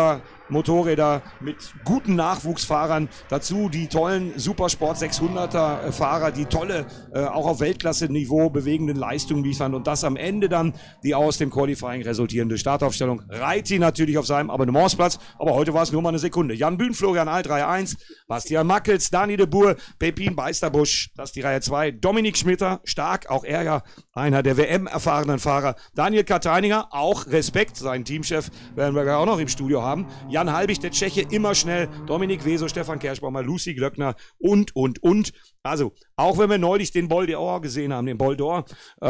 Motorräder mit guten Nachwuchsfahrern. Dazu die tollen Supersport 600er Fahrer, die tolle, auch auf Weltklasse-Niveau bewegenden Leistungen liefern. Und das am Ende dann die aus dem Qualifying resultierende Startaufstellung. Reiti natürlich auf seinem Abonnementsplatz, aber heute war es nur mal eine Sekunde. Jan Bühn, Florian Alt, Reihe 1, Bastian Mackels, Dani de Boer, Pepin Beisterbusch, das ist die Reihe 2, Dominik Schmitter, stark, auch er ja einer der WM-erfahrenen Fahrer, Daniel Kataininger, auch Respekt, sein Teamchef werden wir auch noch im Studio haben, Jan Halbig, der Tscheche, immer schnell, Dominik Weso, Stefan Kerschbaumer, Lucy Glöckner und. Also, auch wenn wir neulich den Bol d'Or gesehen haben, den Bol d'Or,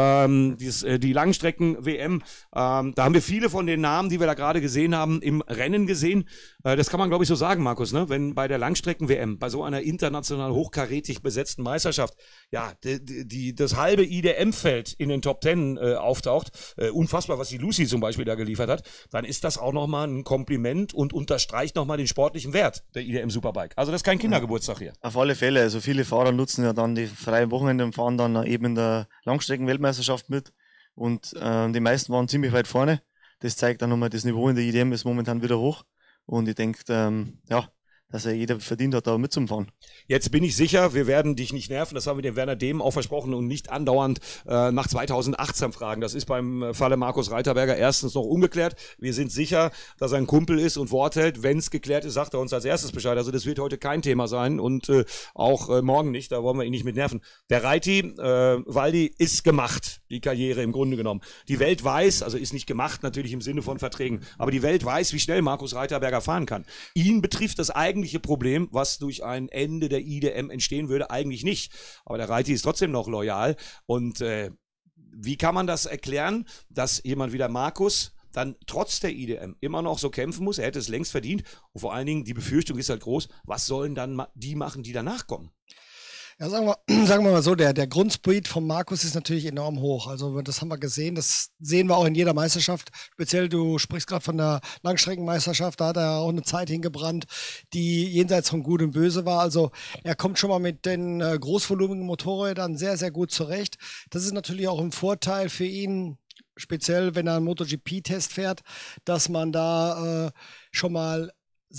die Langstrecken-WM, da haben wir viele von den Namen, die wir da gerade gesehen haben, im Rennen gesehen. Das kann man, glaube ich, so sagen, Markus, ne? Wenn bei der Langstrecken-WM, bei so einer international hochkarätig besetzten Meisterschaft, ja, das halbe IDM-Feld in den Top 10 auftaucht, unfassbar, was die Lucy zum Beispiel da geliefert hat, dann ist das auch nochmal ein Kompliment und unterstreicht nochmal den sportlichen Wert der IDM Superbike. Also das ist kein Kindergeburtstag hier. Auf alle Fälle, also viele Fahrer nutzen ja dann die freien Wochenende und fahren dann eben in der Langstrecken-Weltmeisterschaft mit und die meisten waren ziemlich weit vorne. Das zeigt dann nochmal, das Niveau in der IDM ist momentan wieder hoch und ich denke, dass jeder verdient hat, da mitzufahren. Jetzt bin ich sicher, wir werden dich nicht nerven, das haben wir dem Werner Dehm auch versprochen und nicht andauernd nach 2018 fragen. Das ist beim Falle Markus Reiterberger erstens noch ungeklärt. Wir sind sicher, dass er ein Kumpel ist und Wort hält. Wenn es geklärt ist, sagt er uns als erstes Bescheid. Also das wird heute kein Thema sein und auch morgen nicht, da wollen wir ihn nicht mit nerven. Der Reiti, Waldi, ist gemacht, die Karriere im Grunde genommen. Die Welt weiß, also ist nicht gemacht natürlich im Sinne von Verträgen, aber die Welt weiß, wie schnell Markus Reiterberger fahren kann. Ihn betrifft das eigentliche Problem, was durch ein Ende der IDM entstehen würde, eigentlich nicht. Aber der Reiti ist trotzdem noch loyal. Und wie kann man das erklären, dass jemand wie der Markus dann trotz der IDM immer noch so kämpfen muss? Er hätte es längst verdient. Und vor allen Dingen, die Befürchtung ist halt groß, was sollen dann die machen, die danach kommen? Ja, sagen wir mal so, der Grundspeed von Markus ist natürlich enorm hoch. Also das haben wir gesehen, das sehen wir auch in jeder Meisterschaft. Speziell, du sprichst gerade von der Langstreckenmeisterschaft, da hat er auch eine Zeit hingebrannt, die jenseits von Gut und Böse war. Also er kommt schon mal mit den großvolumigen Motorrädern sehr, sehr gut zurecht. Das ist natürlich auch ein Vorteil für ihn, speziell wenn er einen MotoGP-Test fährt, dass man da schon mal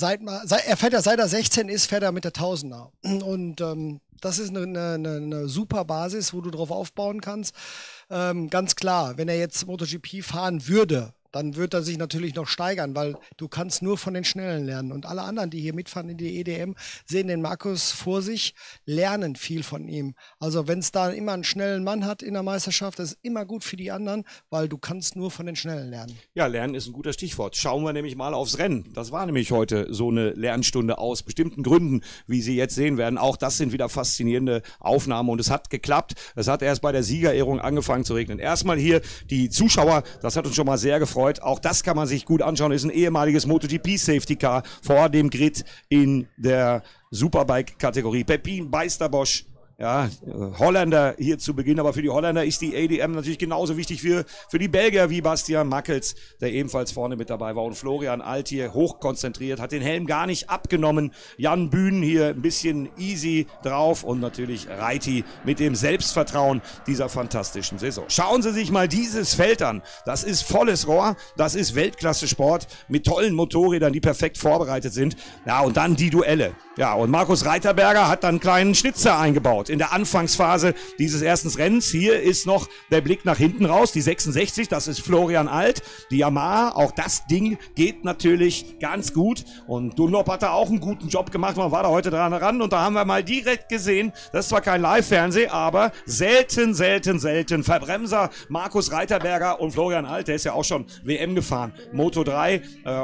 er fährt ja seit er 16 ist, fährt er mit der 1000er. Und das ist eine super Basis, wo du drauf aufbauen kannst. Ganz klar, wenn er jetzt MotoGP fahren würde, dann wird er sich natürlich noch steigern, weil du kannst nur von den Schnellen lernen. Und alle anderen, die hier mitfahren in die EDM, sehen den Markus vor sich, lernen viel von ihm. Also wenn es da immer einen schnellen Mann hat in der Meisterschaft, das ist immer gut für die anderen, weil du kannst nur von den Schnellen lernen. Ja, Lernen ist ein guter Stichwort. Schauen wir nämlich mal aufs Rennen. Das war nämlich heute so eine Lernstunde aus bestimmten Gründen, wie Sie jetzt sehen werden. Auch das sind wieder faszinierende Aufnahmen und es hat geklappt. Es hat erst bei der Siegerehrung angefangen zu regnen. Erstmal hier die Zuschauer, das hat uns schon mal sehr gefreut. Auch das kann man sich gut anschauen. Ist ein ehemaliges MotoGP Safety Car vor dem Grid in der Superbike-Kategorie. Pepin Beisterbosch, ja, Holländer hier zu Beginn, aber für die Holländer ist die ADM natürlich genauso wichtig für die Belgier wie Bastian Mackels, der ebenfalls vorne mit dabei war. Und Florian Alt hier hochkonzentriert, hat den Helm gar nicht abgenommen. Jan Bühn hier ein bisschen easy drauf und natürlich Reiti mit dem Selbstvertrauen dieser fantastischen Saison. Schauen Sie sich mal dieses Feld an. Das ist volles Rohr, das ist Weltklasse-Sport mit tollen Motorrädern, die perfekt vorbereitet sind. Ja, und dann die Duelle. Ja, und Markus Reiterberger hat dann einen kleinen Schnitzer eingebaut in der Anfangsphase dieses ersten Rennens. Hier ist noch der Blick nach hinten raus, die 66, das ist Florian Alt, die Yamaha, auch das Ding geht natürlich ganz gut und Dunlop hat da auch einen guten Job gemacht, man war da heute dran ran und da haben wir mal direkt gesehen, das ist zwar kein Live-Fernseh, aber selten Verbremser Markus Reiterberger und Florian Alt, der ist ja auch schon WM gefahren, Moto 3,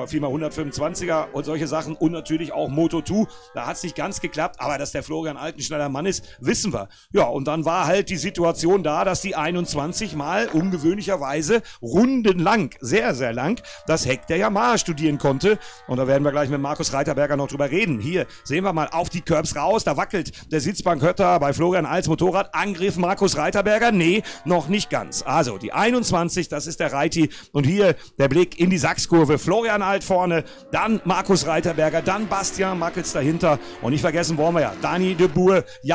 4x125er und solche Sachen und natürlich auch Moto 2, da hat es nicht ganz geklappt, aber dass der Florian Alt ein schneller Mann ist, wissen wir. Ja, und dann war halt die Situation da, dass die 21 mal ungewöhnlicherweise rundenlang, sehr, sehr lang, das Heck der Yamaha studieren konnte. Und da werden wir gleich mit Markus Reiterberger noch drüber reden. Hier sehen wir mal auf die Curbs raus, da wackelt der Sitzbankhötter bei Florian Alts Motorrad. Angriff Markus Reiterberger? Nee, noch nicht ganz. Also die 21, das ist der Reiti. Und hier der Blick in die Sachskurve. Florian Alt vorne, dann Markus Reiterberger, dann Bastian Mackels dahinter. Und nicht vergessen wollen wir ja Dani de Boer, Jan Bühn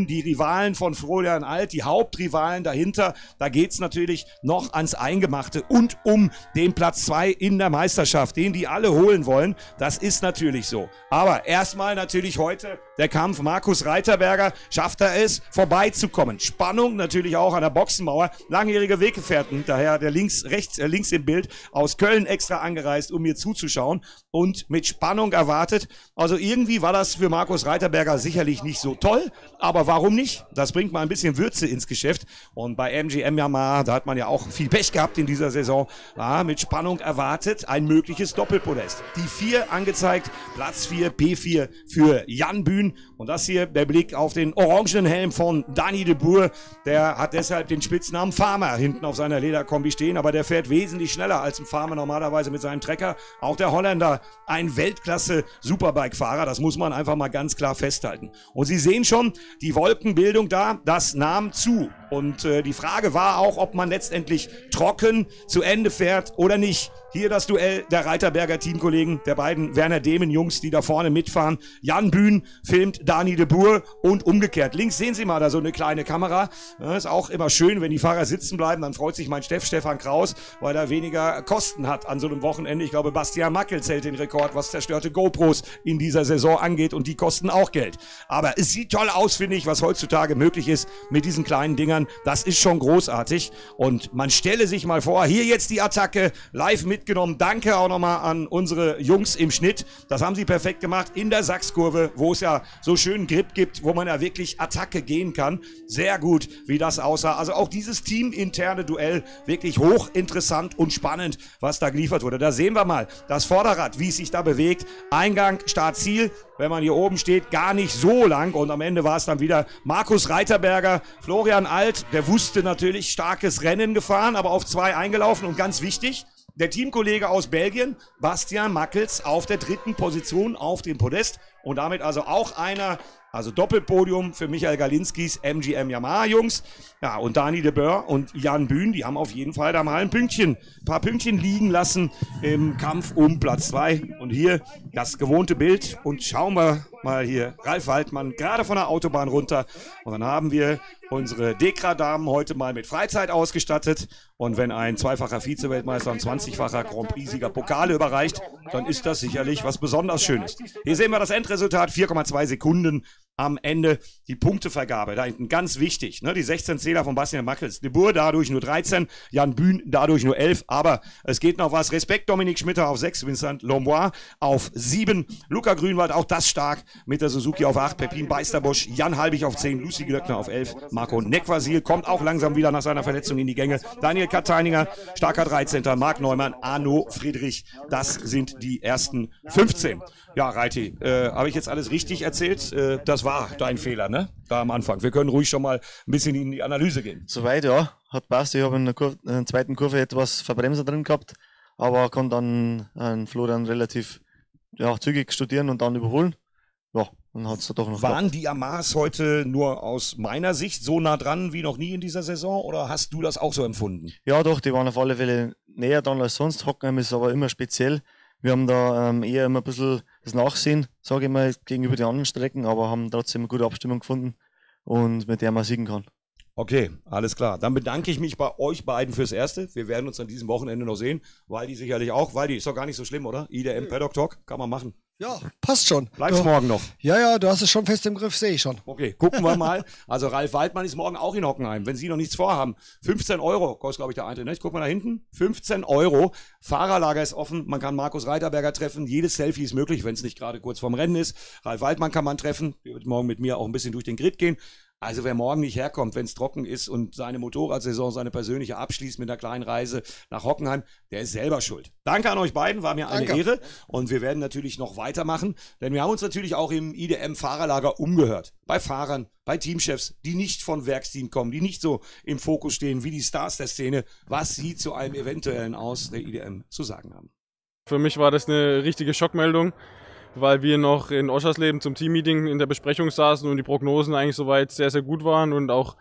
Bühn, die Rivalen von Florian Alt, die Hauptrivalen dahinter. Da geht's natürlich noch ans Eingemachte und um den Platz 2 in der Meisterschaft, den die alle holen wollen. Das ist natürlich so. Aber erstmal natürlich heute der Kampf. Markus Reiterberger, schafft er es, vorbeizukommen. Spannung natürlich auch an der Boxenmauer. Langjährige Weggefährten, daher der links im Bild, aus Köln extra angereist, um mir zuzuschauen und mit Spannung erwartet. Also irgendwie war das für Markus Reiterberger sicherlich nicht so toll, aber warum nicht? Das bringt mal ein bisschen Würze ins Geschäft. Und bei MGM Yamaha, da hat man ja auch viel Pech gehabt in dieser Saison, mit Spannung erwartet ein mögliches Doppelpodest. Die 4 angezeigt, Platz 4, P4 für Jan Bühn. Und das hier, der Blick auf den orangenen Helm von Dani de Boer. Der hat deshalb den Spitznamen Farmer hinten auf seiner Lederkombi stehen, aber der fährt wesentlich schneller als ein Farmer normalerweise mit seinem Trecker. Auch der Holländer, ein Weltklasse-Superbike-Fahrer, das muss man einfach mal ganz klar festhalten. Und Sie sehen schon, die Wolkenbildung da, das nahm zu. Und die Frage war auch, ob man letztendlich trocken zu Ende fährt oder nicht. Hier das Duell der Reiterberger Teamkollegen, der beiden Werner Dehmen-Jungs, die da vorne mitfahren. Jan Bühn filmt Dani de Boer und umgekehrt. Links sehen Sie mal da so eine kleine Kamera. Das ist auch immer schön, wenn die Fahrer sitzen bleiben. Dann freut sich mein Stefan Kraus, weil er weniger Kosten hat an so einem Wochenende. Ich glaube, Bastian Mackels hält den Rekord, was zerstörte GoPros in dieser Saison angeht. Und die kosten auch Geld. Aber es sieht toll aus, finde ich, was heutzutage möglich ist mit diesen kleinen Dingern. Das ist schon großartig. Und man stelle sich mal vor, hier jetzt die Attacke live mitgenommen. Danke auch nochmal an unsere Jungs im Schnitt. Das haben sie perfekt gemacht in der Sachskurve, wo es ja so schön Grip gibt, wo man ja wirklich Attacke gehen kann. Sehr gut, wie das aussah. Also auch dieses teaminterne Duell wirklich hochinteressant und spannend, was da geliefert wurde. Da sehen wir mal das Vorderrad, wie es sich da bewegt. Eingang, Start, Ziel. Wenn man hier oben steht, gar nicht so lang. Und am Ende war es dann wieder Markus Reiterberger. Florian Alt, der wusste natürlich, starkes Rennen gefahren, aber auf 2 eingelaufen. Und ganz wichtig, der Teamkollege aus Belgien, Bastian Mackels, auf der 3. Position auf dem Podest. Und damit also auch einer, also Doppelpodium für Michael Galinskis MGM Yamaha Jungs. Ja, und Dani de Boer und Jan Bühn, die haben auf jeden Fall da mal ein paar Pünktchen liegen lassen im Kampf um Platz 2. Und hier das gewohnte Bild. Und schauen wir mal hier, Ralf Waldmann, gerade von der Autobahn runter. Und dann haben wir unsere Dekra-Damen heute mal mit Freizeit ausgestattet. Und wenn ein zweifacher Vize-Weltmeister und 20-facher Grand Prix-Sieger Pokale überreicht, dann ist das sicherlich was besonders Schönes. Hier sehen wir das Endresultat, 4,2 Sekunden am Ende. Die Punktevergabe, da hinten ganz wichtig, ne? Die 16 Zähler von Bastian Mackels. De Boer dadurch nur 13, Jan Bühn dadurch nur 11, aber es geht noch was. Respekt Dominik Schmitter auf 6, Vincent Lombois auf 7, Luca Grünwald, auch das stark mit der Suzuki auf 8, Pepin Beisterbosch, Jan Halbig auf 10, Lucy Glöckner auf 11, Marco Neckvasil kommt auch langsam wieder nach seiner Verletzung in die Gänge, Daniel Katteininger, starker 13. Marc Neumann, Arno Friedrich, das sind die ersten 15. Ja, Reiti, habe ich jetzt alles richtig erzählt? Das war dein Fehler, ne? Da am Anfang. Wir können ruhig schon mal ein bisschen in die Analyse gehen. Soweit, ja. Hat passt. Ich habe in der zweiten Kurve etwas Verbremser drin gehabt, aber konnte dann einen Florian relativ zügig studieren und dann überholen. Ja, dann hat es da doch noch Waren die Yamahas heute nur aus meiner Sicht so nah dran wie noch nie in dieser Saison oder hast du das auch so empfunden? Ja, doch, die waren auf alle Fälle näher dran als sonst. Hockenheim ist aber immer speziell. Wir haben da eher immer ein bisschen das Nachsehen, sage ich mal, gegenüber den anderen Strecken, aber haben trotzdem eine gute Abstimmung gefunden und mit der man siegen kann. Okay, alles klar. Dann bedanke ich mich bei euch beiden fürs Erste. Wir werden uns an diesem Wochenende noch sehen. Waldi sicherlich auch. Waldi, ist doch gar nicht so schlimm, oder? IDM Paddock Talk, kann man machen. Ja, passt schon. Bleibst morgen noch? Ja, du hast es schon fest im Griff, sehe ich schon. Okay, gucken wir mal. Also Ralf Waldmann ist morgen auch in Hockenheim, wenn Sie noch nichts vorhaben. 15 €, kostet glaube ich der Eintritt, ne? Guck mal da hinten, 15 €. Fahrerlager ist offen, man kann Markus Reiterberger treffen, jedes Selfie ist möglich, wenn es nicht gerade kurz vorm Rennen ist. Ralf Waldmann kann man treffen, der wird morgen mit mir auch ein bisschen durch den Grid gehen. Also wer morgen nicht herkommt, wenn es trocken ist und seine Motorradsaison, seine persönliche abschließt mit einer kleinen Reise nach Hockenheim, der ist selber schuld. Danke an euch beiden, war mir eine Ehre. Und wir werden natürlich noch weitermachen, denn wir haben uns natürlich auch im IDM-Fahrerlager umgehört. Bei Fahrern, bei Teamchefs, die nicht von Werksteam kommen, die nicht so im Fokus stehen wie die Stars der Szene, was sie zu einem eventuellen Aus der IDM zu sagen haben. Für mich war das eine richtige Schockmeldung, weil wir noch in Oschersleben zum Teammeeting in der Besprechung saßen und die Prognosen eigentlich soweit sehr, sehr gut waren und auch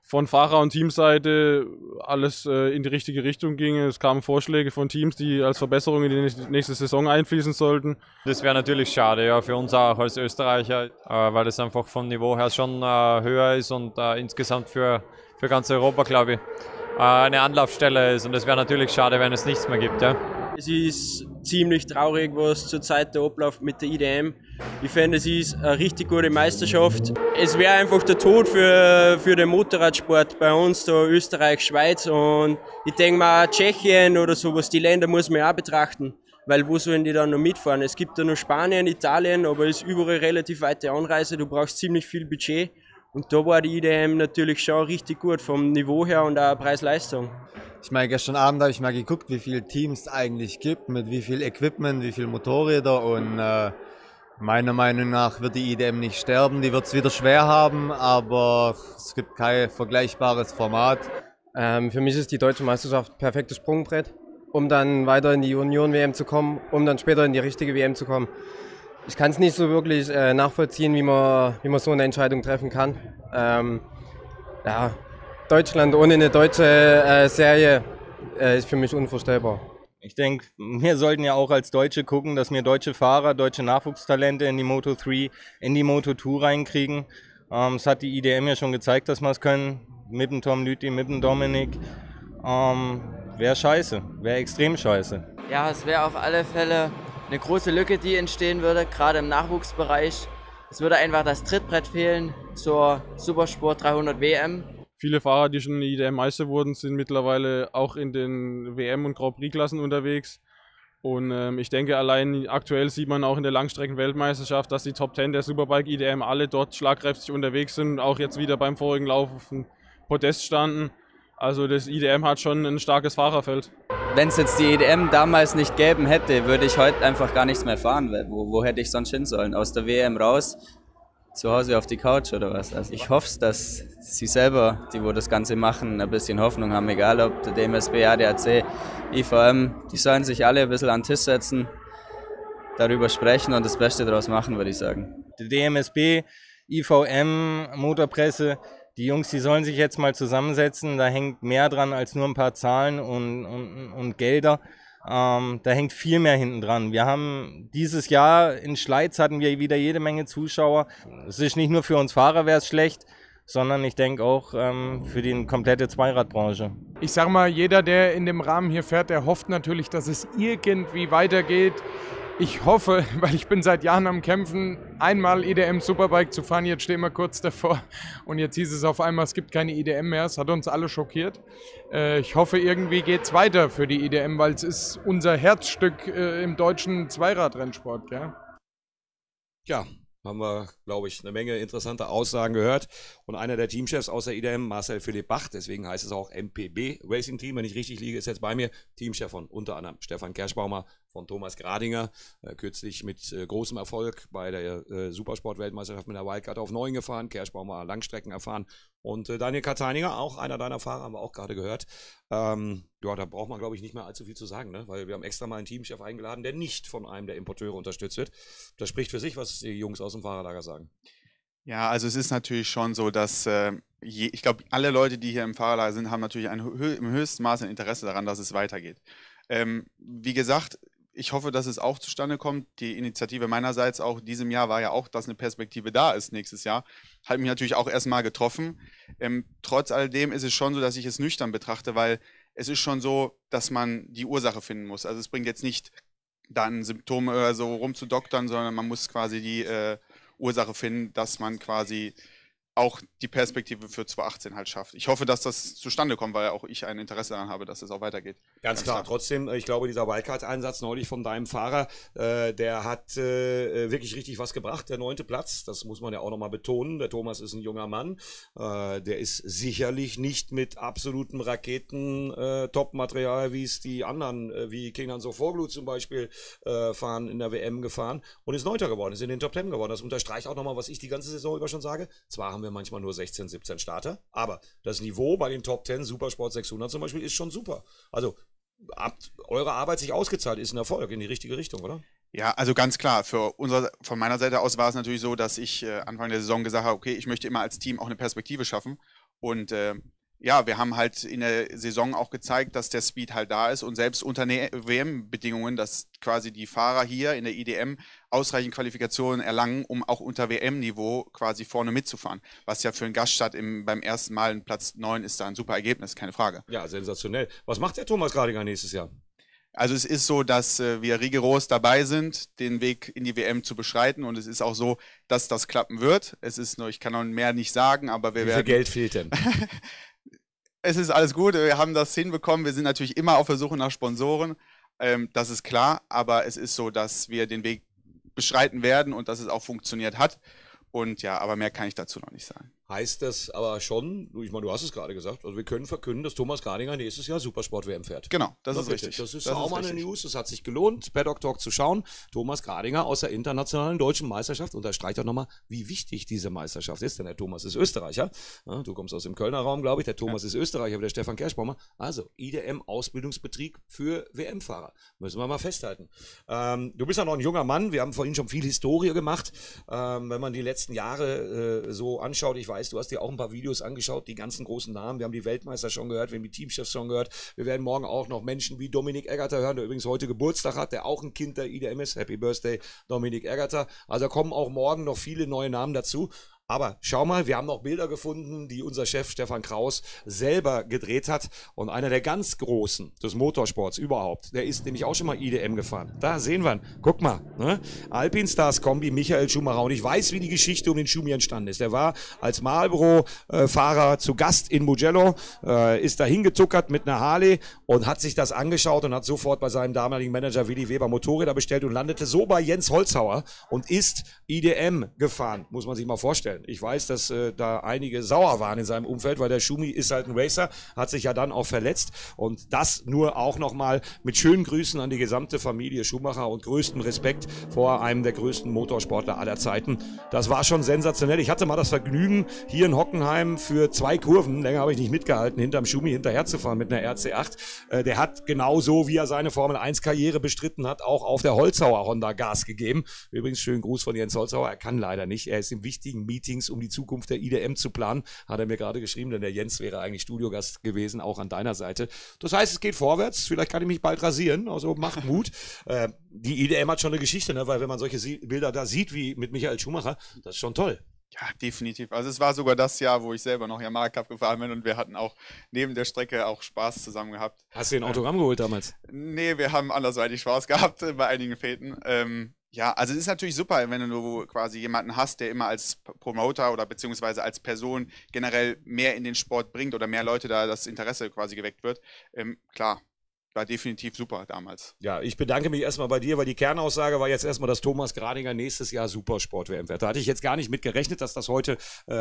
von Fahrer- und Teamseite alles in die richtige Richtung ging. Es kamen Vorschläge von Teams, die als Verbesserung in die nächste Saison einfließen sollten. Das wäre natürlich schade, ja, für uns auch als Österreicher, weil das einfach vom Niveau her schon höher ist und insgesamt für ganz Europa, glaube ich, eine Anlaufstelle ist. Und es wäre natürlich schade, wenn es nichts mehr gibt. Ja. Es ist ziemlich traurig, was zurzeit der abläuft mit der IDM. Ich finde, es ist eine richtig gute Meisterschaft. Es wäre einfach der Tod für den Motorradsport bei uns, da Österreich, Schweiz. Und ich denke mal, Tschechien oder sowas, die Länder muss man ja auch betrachten. Weil wo sollen die dann noch mitfahren? Es gibt ja noch Spanien, Italien, aber es ist überall relativ weite Anreise. Du brauchst ziemlich viel Budget. Und da war die IDM natürlich schon richtig gut vom Niveau her und auch Preis-Leistung. Ich meine, gestern Abend habe ich mal geguckt, wie viele Teams es eigentlich gibt, mit wie viel Equipment, wie viele Motorräder und meiner Meinung nach wird die IDM nicht sterben. Die wird es wieder schwer haben, aber es gibt kein vergleichbares Format. Für mich ist die Deutsche Meisterschaft ein perfektes Sprungbrett, um dann weiter in die Union-WM zu kommen, um dann später in die richtige WM zu kommen. Ich kann es nicht so wirklich nachvollziehen, wie man so eine Entscheidung treffen kann. Ja, Deutschland ohne eine deutsche Serie ist für mich unvorstellbar. Ich denke, wir sollten ja auch als Deutsche gucken, dass wir deutsche Fahrer, deutsche Nachwuchstalente in die Moto3, in die Moto2 reinkriegen. Es hat die IDM ja schon gezeigt, dass wir es können, mit dem Tom Lüthi, mit dem Dominik. Wäre scheiße, wäre extrem scheiße. Ja, es wäre auf alle Fälle eine große Lücke, die entstehen würde, gerade im Nachwuchsbereich. Es würde einfach das Trittbrett fehlen zur Supersport 300 WM. Viele Fahrer, die schon in der IDM Meister wurden, sind mittlerweile auch in den WM- und Grand Prix-Klassen unterwegs. Und ich denke, allein aktuell sieht man auch in der Langstrecken-Weltmeisterschaft, dass die Top 10 der Superbike IDM alle dort schlagkräftig unterwegs sind, auch jetzt wieder beim vorigen Lauf auf dem Podest standen. Also das IDM hat schon ein starkes Fahrerfeld. Wenn es jetzt die IDM damals nicht gegeben hätte, würde ich heute einfach gar nichts mehr fahren. Wo hätte ich sonst hin sollen? Aus der WM raus, zu Hause auf die Couch oder was? Also ich hoffe, dass sie selber, die wo das Ganze machen, ein bisschen Hoffnung haben. Egal ob der DMSB, ADAC, IVM, die sollen sich alle ein bisschen an den Tisch setzen, darüber sprechen und das Beste daraus machen, würde ich sagen. Der DMSB, IVM, Motorpresse, die Jungs, die sollen sich jetzt mal zusammensetzen, da hängt mehr dran als nur ein paar Zahlen und Gelder. Da hängt viel mehr hinten dran. Wir haben dieses Jahr in Schleiz hatten wir wieder jede Menge Zuschauer. Es ist nicht nur für uns Fahrer wäre es schlecht, sondern ich denke auch für die komplette Zweiradbranche. Ich sag mal, jeder, der in dem Rahmen hier fährt, der hofft natürlich, dass es irgendwie weitergeht. Ich hoffe, weil ich bin seit Jahren am Kämpfen, einmal IDM Superbike zu fahren, jetzt stehen wir kurz davor und jetzt hieß es auf einmal, es gibt keine IDM mehr, es hat uns alle schockiert. Ich hoffe, irgendwie geht es weiter für die IDM, weil es ist unser Herzstück im deutschen Zweiradrennsport. Ja, haben wir, glaube ich, eine Menge interessanter Aussagen gehört. Und einer der Teamchefs aus der IDM, Marcel Philipp Bach, deswegen heißt es auch MPB Racing Team, wenn ich richtig liege, ist jetzt bei mir, Teamchef von unter anderem Stefan Kerschbaumer, von Thomas Gradinger, kürzlich mit großem Erfolg bei der Supersport-Weltmeisterschaft mit der Wildcard auf 9 gefahren, Kerschbaumer Langstrecken erfahren und Daniel Kataniger, auch einer deiner Fahrer, haben wir auch gerade gehört. Ja, da braucht man, glaube ich, nicht mehr allzu viel zu sagen, ne? Weil wir haben extra mal einen Teamchef eingeladen, der nicht von einem der Importeure unterstützt wird. Das spricht für sich, was die Jungs aus dem Fahrerlager sagen. Ja, also es ist natürlich schon so, dass ich glaube, alle Leute, die hier im Fahrerlager sind, haben natürlich im höchsten Maße ein Interesse daran, dass es weitergeht. Wie gesagt, ich hoffe, dass es auch zustande kommt. Die Initiative meinerseits auch diesem Jahr war ja auch, dass eine Perspektive da ist nächstes Jahr. Hat mich natürlich auch erstmal getroffen. Trotz alledem ist es schon so, dass ich es nüchtern betrachte, weil es ist schon so, dass man die Ursache finden muss. Also es bringt jetzt nicht, dann Symptome so rumzudoktern, sondern man muss quasi die Ursache finden, dass man quasi auch die Perspektive für 2018 halt schafft. Ich hoffe, dass das zustande kommt, weil auch ich ein Interesse daran habe, dass es auch weitergeht. Ganz klar. Trotzdem, ich glaube, dieser Wildcard-Einsatz neulich von deinem Fahrer, der hat wirklich richtig was gebracht, der 9. Platz. Das muss man ja auch nochmal betonen. Der Thomas ist ein junger Mann. Der ist sicherlich nicht mit absolutem Raketen-Top-Material, wie es die anderen, wie Kenan Sofoğlu zum Beispiel, fahren in der WM gefahren und ist 9. geworden, ist in den Top 10 geworden. Das unterstreicht auch nochmal, was ich die ganze Saison über schon sage. Zwar haben wir manchmal nur 16, 17 Starter, aber das Niveau bei den Top 10 Supersport 600 zum Beispiel ist schon super. Also habt eure Arbeit sich ausgezahlt, ist ein Erfolg in die richtige Richtung, oder? Ja, also ganz klar, von meiner Seite aus war es natürlich so, dass ich Anfang der Saison gesagt habe, okay, ich möchte immer als Team auch eine Perspektive schaffen Und ja, wir haben halt in der Saison auch gezeigt, dass der Speed halt da ist und selbst unter WM-Bedingungen, dass quasi die Fahrer hier in der IDM ausreichend Qualifikationen erlangen, um auch unter WM-Niveau quasi vorne mitzufahren. Was ja für einen Gaststart beim ersten Mal ein Platz 9 ist da ein super Ergebnis, keine Frage. Ja, sensationell. Was macht der Thomas Gradinger nächstes Jahr? Also es ist so, dass wir rigoros dabei sind, den Weg in die WM zu beschreiten und es ist auch so, dass das klappen wird. Es ist nur, ich kann noch mehr nicht sagen, aber wir werden... Wie viel Geld fehlt denn? Es ist alles gut, wir haben das hinbekommen. Wir sind natürlich immer auf der Suche nach Sponsoren, das ist klar, aber es ist so, dass wir den Weg beschreiten werden und dass es auch funktioniert hat. Und ja, aber mehr kann ich dazu noch nicht sagen. Heißt das aber schon, ich meine, du hast es gerade gesagt, also wir können verkünden, dass Thomas Gradinger nächstes Jahr Supersport-WM fährt. Genau, das ist richtig. Das ist auch mal eine News, das hat sich gelohnt, Paddock Talk zu schauen. Thomas Gradinger aus der internationalen deutschen Meisterschaft unterstreicht auch nochmal, wie wichtig diese Meisterschaft ist, denn der Thomas ist Österreicher. Ja, du kommst aus dem Kölner Raum, glaube ich, der Thomas ist Österreicher, wie der Stefan Kerschbaumer. Also, IDM-Ausbildungsbetrieb für WM-Fahrer. Müssen wir mal festhalten. Du bist ja noch ein junger Mann, wir haben vorhin schon viel Historie gemacht. Wenn man die letzten Jahre so anschaut, ich weiß, du hast dir auch ein paar Videos angeschaut, die ganzen großen Namen. Wir haben die Weltmeister schon gehört, wir haben die Teamchefs schon gehört. Wir werden morgen auch noch Menschen wie Dominik Eggerter hören, der übrigens heute Geburtstag hat, der auch ein Kind der IDM ist. Happy Birthday, Dominik Eggerter. Also kommen auch morgen noch viele neue Namen dazu. Aber schau mal, wir haben noch Bilder gefunden, die unser Chef Stefan Kraus selber gedreht hat. Und einer der ganz Großen des Motorsports überhaupt, der ist nämlich auch schon mal IDM gefahren. Da sehen wir ihn. Guck mal, ne? Alpine Stars Kombi Michael Schumacher. Und ich weiß, wie die Geschichte um den Schumi entstanden ist. Der war als Marlboro-Fahrer zu Gast in Mugello, ist da hingetuckert mit einer Harley und hat sich das angeschaut und hat sofort bei seinem damaligen Manager Willi Weber Motorräder bestellt und landete so bei Jens Holzhauer und ist IDM gefahren. Muss man sich mal vorstellen. Ich weiß, dass da einige sauer waren in seinem Umfeld, weil der Schumi ist halt ein Racer, hat sich ja dann auch verletzt. Und das nur auch nochmal mit schönen Grüßen an die gesamte Familie Schumacher und größten Respekt vor einem der größten Motorsportler aller Zeiten. Das war schon sensationell. Ich hatte mal das Vergnügen, hier in Hockenheim für 2 Kurven, länger habe ich nicht mitgehalten, hinterm Schumi hinterherzufahren mit einer RC8. Der hat genauso, wie er seine Formel-1-Karriere bestritten hat, auch auf der Holzhauer Honda Gas gegeben. Übrigens, schönen Gruß von Jens Holzhauer. Er kann leider nicht. Er ist im wichtigen Meeting, um die Zukunft der IDM zu planen, hat er mir gerade geschrieben, denn der Jens wäre eigentlich Studiogast gewesen, auch an deiner Seite. Das heißt, es geht vorwärts, vielleicht kann ich mich bald rasieren, also macht Mut. Die IDM hat schon eine Geschichte, ne? Weil wenn man solche Bilder da sieht, wie mit Michael Schumacher, das ist schon toll. Ja, definitiv. Also es war sogar das Jahr, wo ich selber noch Yamaha Cup gefahren bin und wir hatten auch neben der Strecke auch Spaß zusammen gehabt. Hast du dir ein Autogramm geholt damals? Nee, wir haben andersweitig Spaß gehabt bei einigen Fäden. Ja, also es ist natürlich super, wenn du quasi jemanden hast, der immer als Promoter oder beziehungsweise als Person generell mehr in den Sport bringt oder mehr Leute da das Interesse quasi geweckt wird. Klar, war definitiv super damals. Ja, ich bedanke mich erstmal bei dir, weil die Kernaussage war jetzt erstmal, dass Thomas Gradinger nächstes Jahr Supersport-WM fährt. Da hatte ich jetzt gar nicht mit gerechnet, dass das heute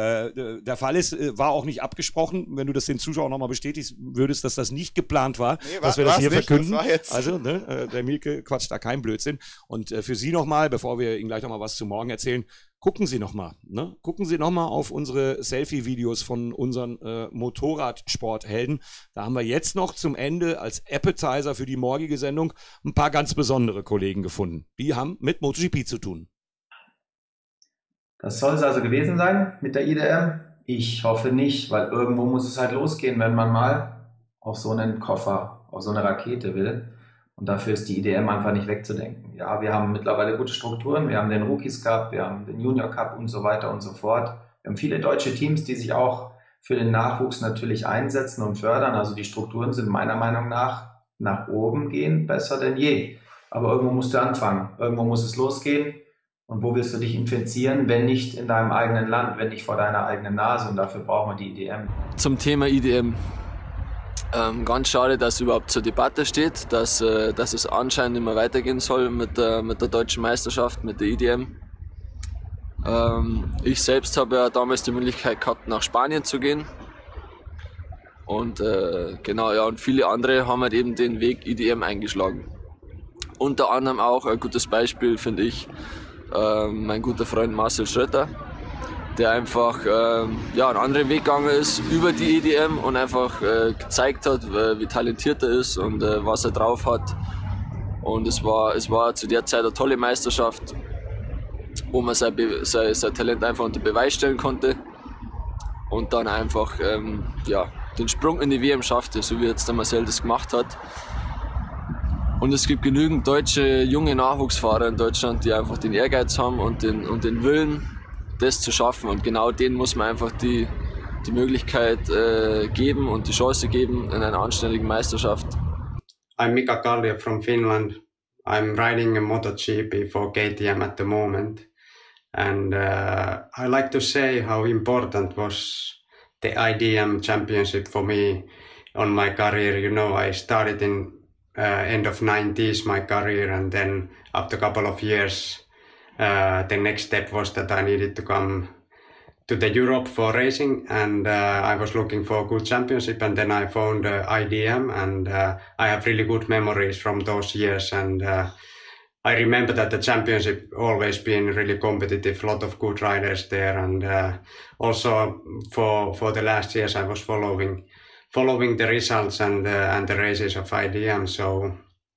der Fall ist. War auch nicht abgesprochen. Wenn du das den Zuschauern nochmal bestätigst würdest, dass das nicht geplant war, dass wir das hier verkünden. Das war jetzt. Also, ne, der Mielke quatscht da kein Blödsinn. Und für Sie nochmal, bevor wir Ihnen gleich nochmal was zu morgen erzählen, gucken Sie nochmal, ne? Gucken Sie nochmal auf unsere Selfie-Videos von unseren Motorradsporthelden. Da haben wir jetzt noch zum Ende als Appetizer für die morgige Sendung ein paar ganz besondere Kollegen gefunden. Die haben mit MotoGP zu tun. Das soll es also gewesen sein mit der IDM? Ich hoffe nicht, weil irgendwo muss es halt losgehen, wenn man mal auf so einen Koffer, auf so eine Rakete will. Und dafür ist die IDM einfach nicht wegzudenken. Ja, wir haben mittlerweile gute Strukturen. Wir haben den Rookies Cup, wir haben den Junior Cup und so weiter und so fort. Wir haben viele deutsche Teams, die sich auch für den Nachwuchs natürlich einsetzen und fördern. Also die Strukturen sind meiner Meinung nach oben gehen, besser denn je. Aber irgendwo musst du anfangen. Irgendwo muss es losgehen. Und wo willst du dich infizieren, wenn nicht in deinem eigenen Land, wenn nicht vor deiner eigenen Nase? Und dafür brauchen wir die IDM. Zum Thema IDM. Ganz schade, dass es überhaupt zur Debatte steht, dass es anscheinend immer weitergehen soll mit der deutschen Meisterschaft, mit der IDM. Ich selbst habe ja damals die Möglichkeit gehabt, nach Spanien zu gehen. Und genau, ja, und viele andere haben halt eben den Weg IDM eingeschlagen. Unter anderem auch ein gutes Beispiel, finde ich, mein guter Freund Marcel Schröter, der einfach einen anderen Weg gegangen ist über die IDM und einfach gezeigt hat, wie talentiert er ist und was er drauf hat. Und es war zu der Zeit eine tolle Meisterschaft, wo man sein Talent einfach unter Beweis stellen konnte. und dann einfach ja, den Sprung in die WM schaffte, so wie jetzt der Marcel das gemacht hat. Und es gibt genügend deutsche junge Nachwuchsfahrer in Deutschland, die einfach den Ehrgeiz haben und den Willen, das zu schaffen. Und genau denen muss man einfach die Möglichkeit geben und die Chance geben in einer anständigen Meisterschaft. I'm Mika Kallio from Finland. I'm riding a MotoGP for KTM at the moment. And I like to say how important was the IDM championship for me on my career. You know, I started in end of 90s my career, and then after a couple of years the next step was that I needed to come to the Europe for racing, and I was looking for a good championship, and then I found IDM, and I have really good memories from those years, and I remember that the championship always been really competitive, lot of good riders there, and also for the last years I was following the results and the races of IDM, so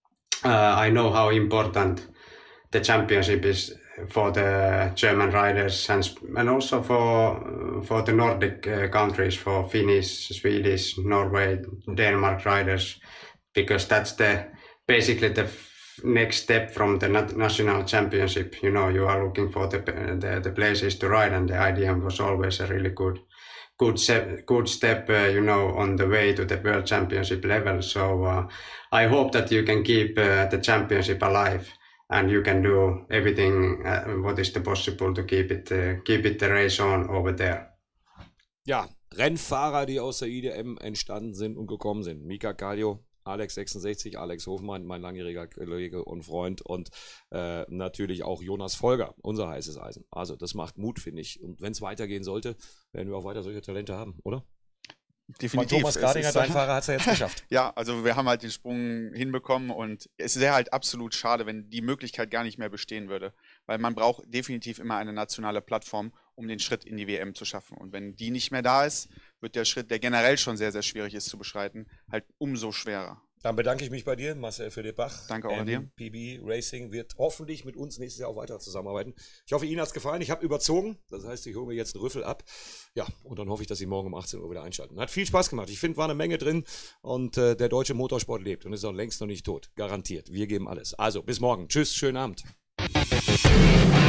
I know how important the championship is for the German riders and also for the Nordic countries, for Finnish, Swedish, Norway, Denmark riders, because that's basically the next step from the national championship. You know, you are looking for the places to ride, and the IDM was always a really good step, you know, on the way to the World Championship level. So I hope that you can keep the championship alive, and you can do everything what is possible to keep it the race on over there. Ja, Rennfahrer, die aus der IDM entstanden sind und gekommen sind. Mika Kallio, Alex 66, Alex Hofmann, mein langjähriger Kollege und Freund, und natürlich auch Jonas Folger, unser heißes Eisen. Also das macht Mut, finde ich. Und wenn es weitergehen sollte, werden wir auch weiter solche Talente haben, oder? Definitiv. Thomas Gardinger, dein Fahrer, hat es ja jetzt geschafft. Ja, also wir haben halt den Sprung hinbekommen, und es wäre halt absolut schade, wenn die Möglichkeit gar nicht mehr bestehen würde, weil man braucht definitiv immer eine nationale Plattform, um den Schritt in die WM zu schaffen. Und wenn die nicht mehr da ist, wird der Schritt, der generell schon sehr, sehr schwierig ist zu beschreiten, halt umso schwerer. Dann bedanke ich mich bei dir, Marcel Philipp-Bach. Danke auch an dir. PB Racing wird hoffentlich mit uns nächstes Jahr auch weiter zusammenarbeiten. Ich hoffe, Ihnen hat es gefallen. Ich habe überzogen. Das heißt, ich hole mir jetzt einen Rüffel ab. Ja, und dann hoffe ich, dass Sie morgen um 18 Uhr wieder einschalten. Hat viel Spaß gemacht. Ich finde, war eine Menge drin, und der deutsche Motorsport lebt und ist auch längst noch nicht tot. Garantiert. Wir geben alles. Also, bis morgen. Tschüss, schönen Abend.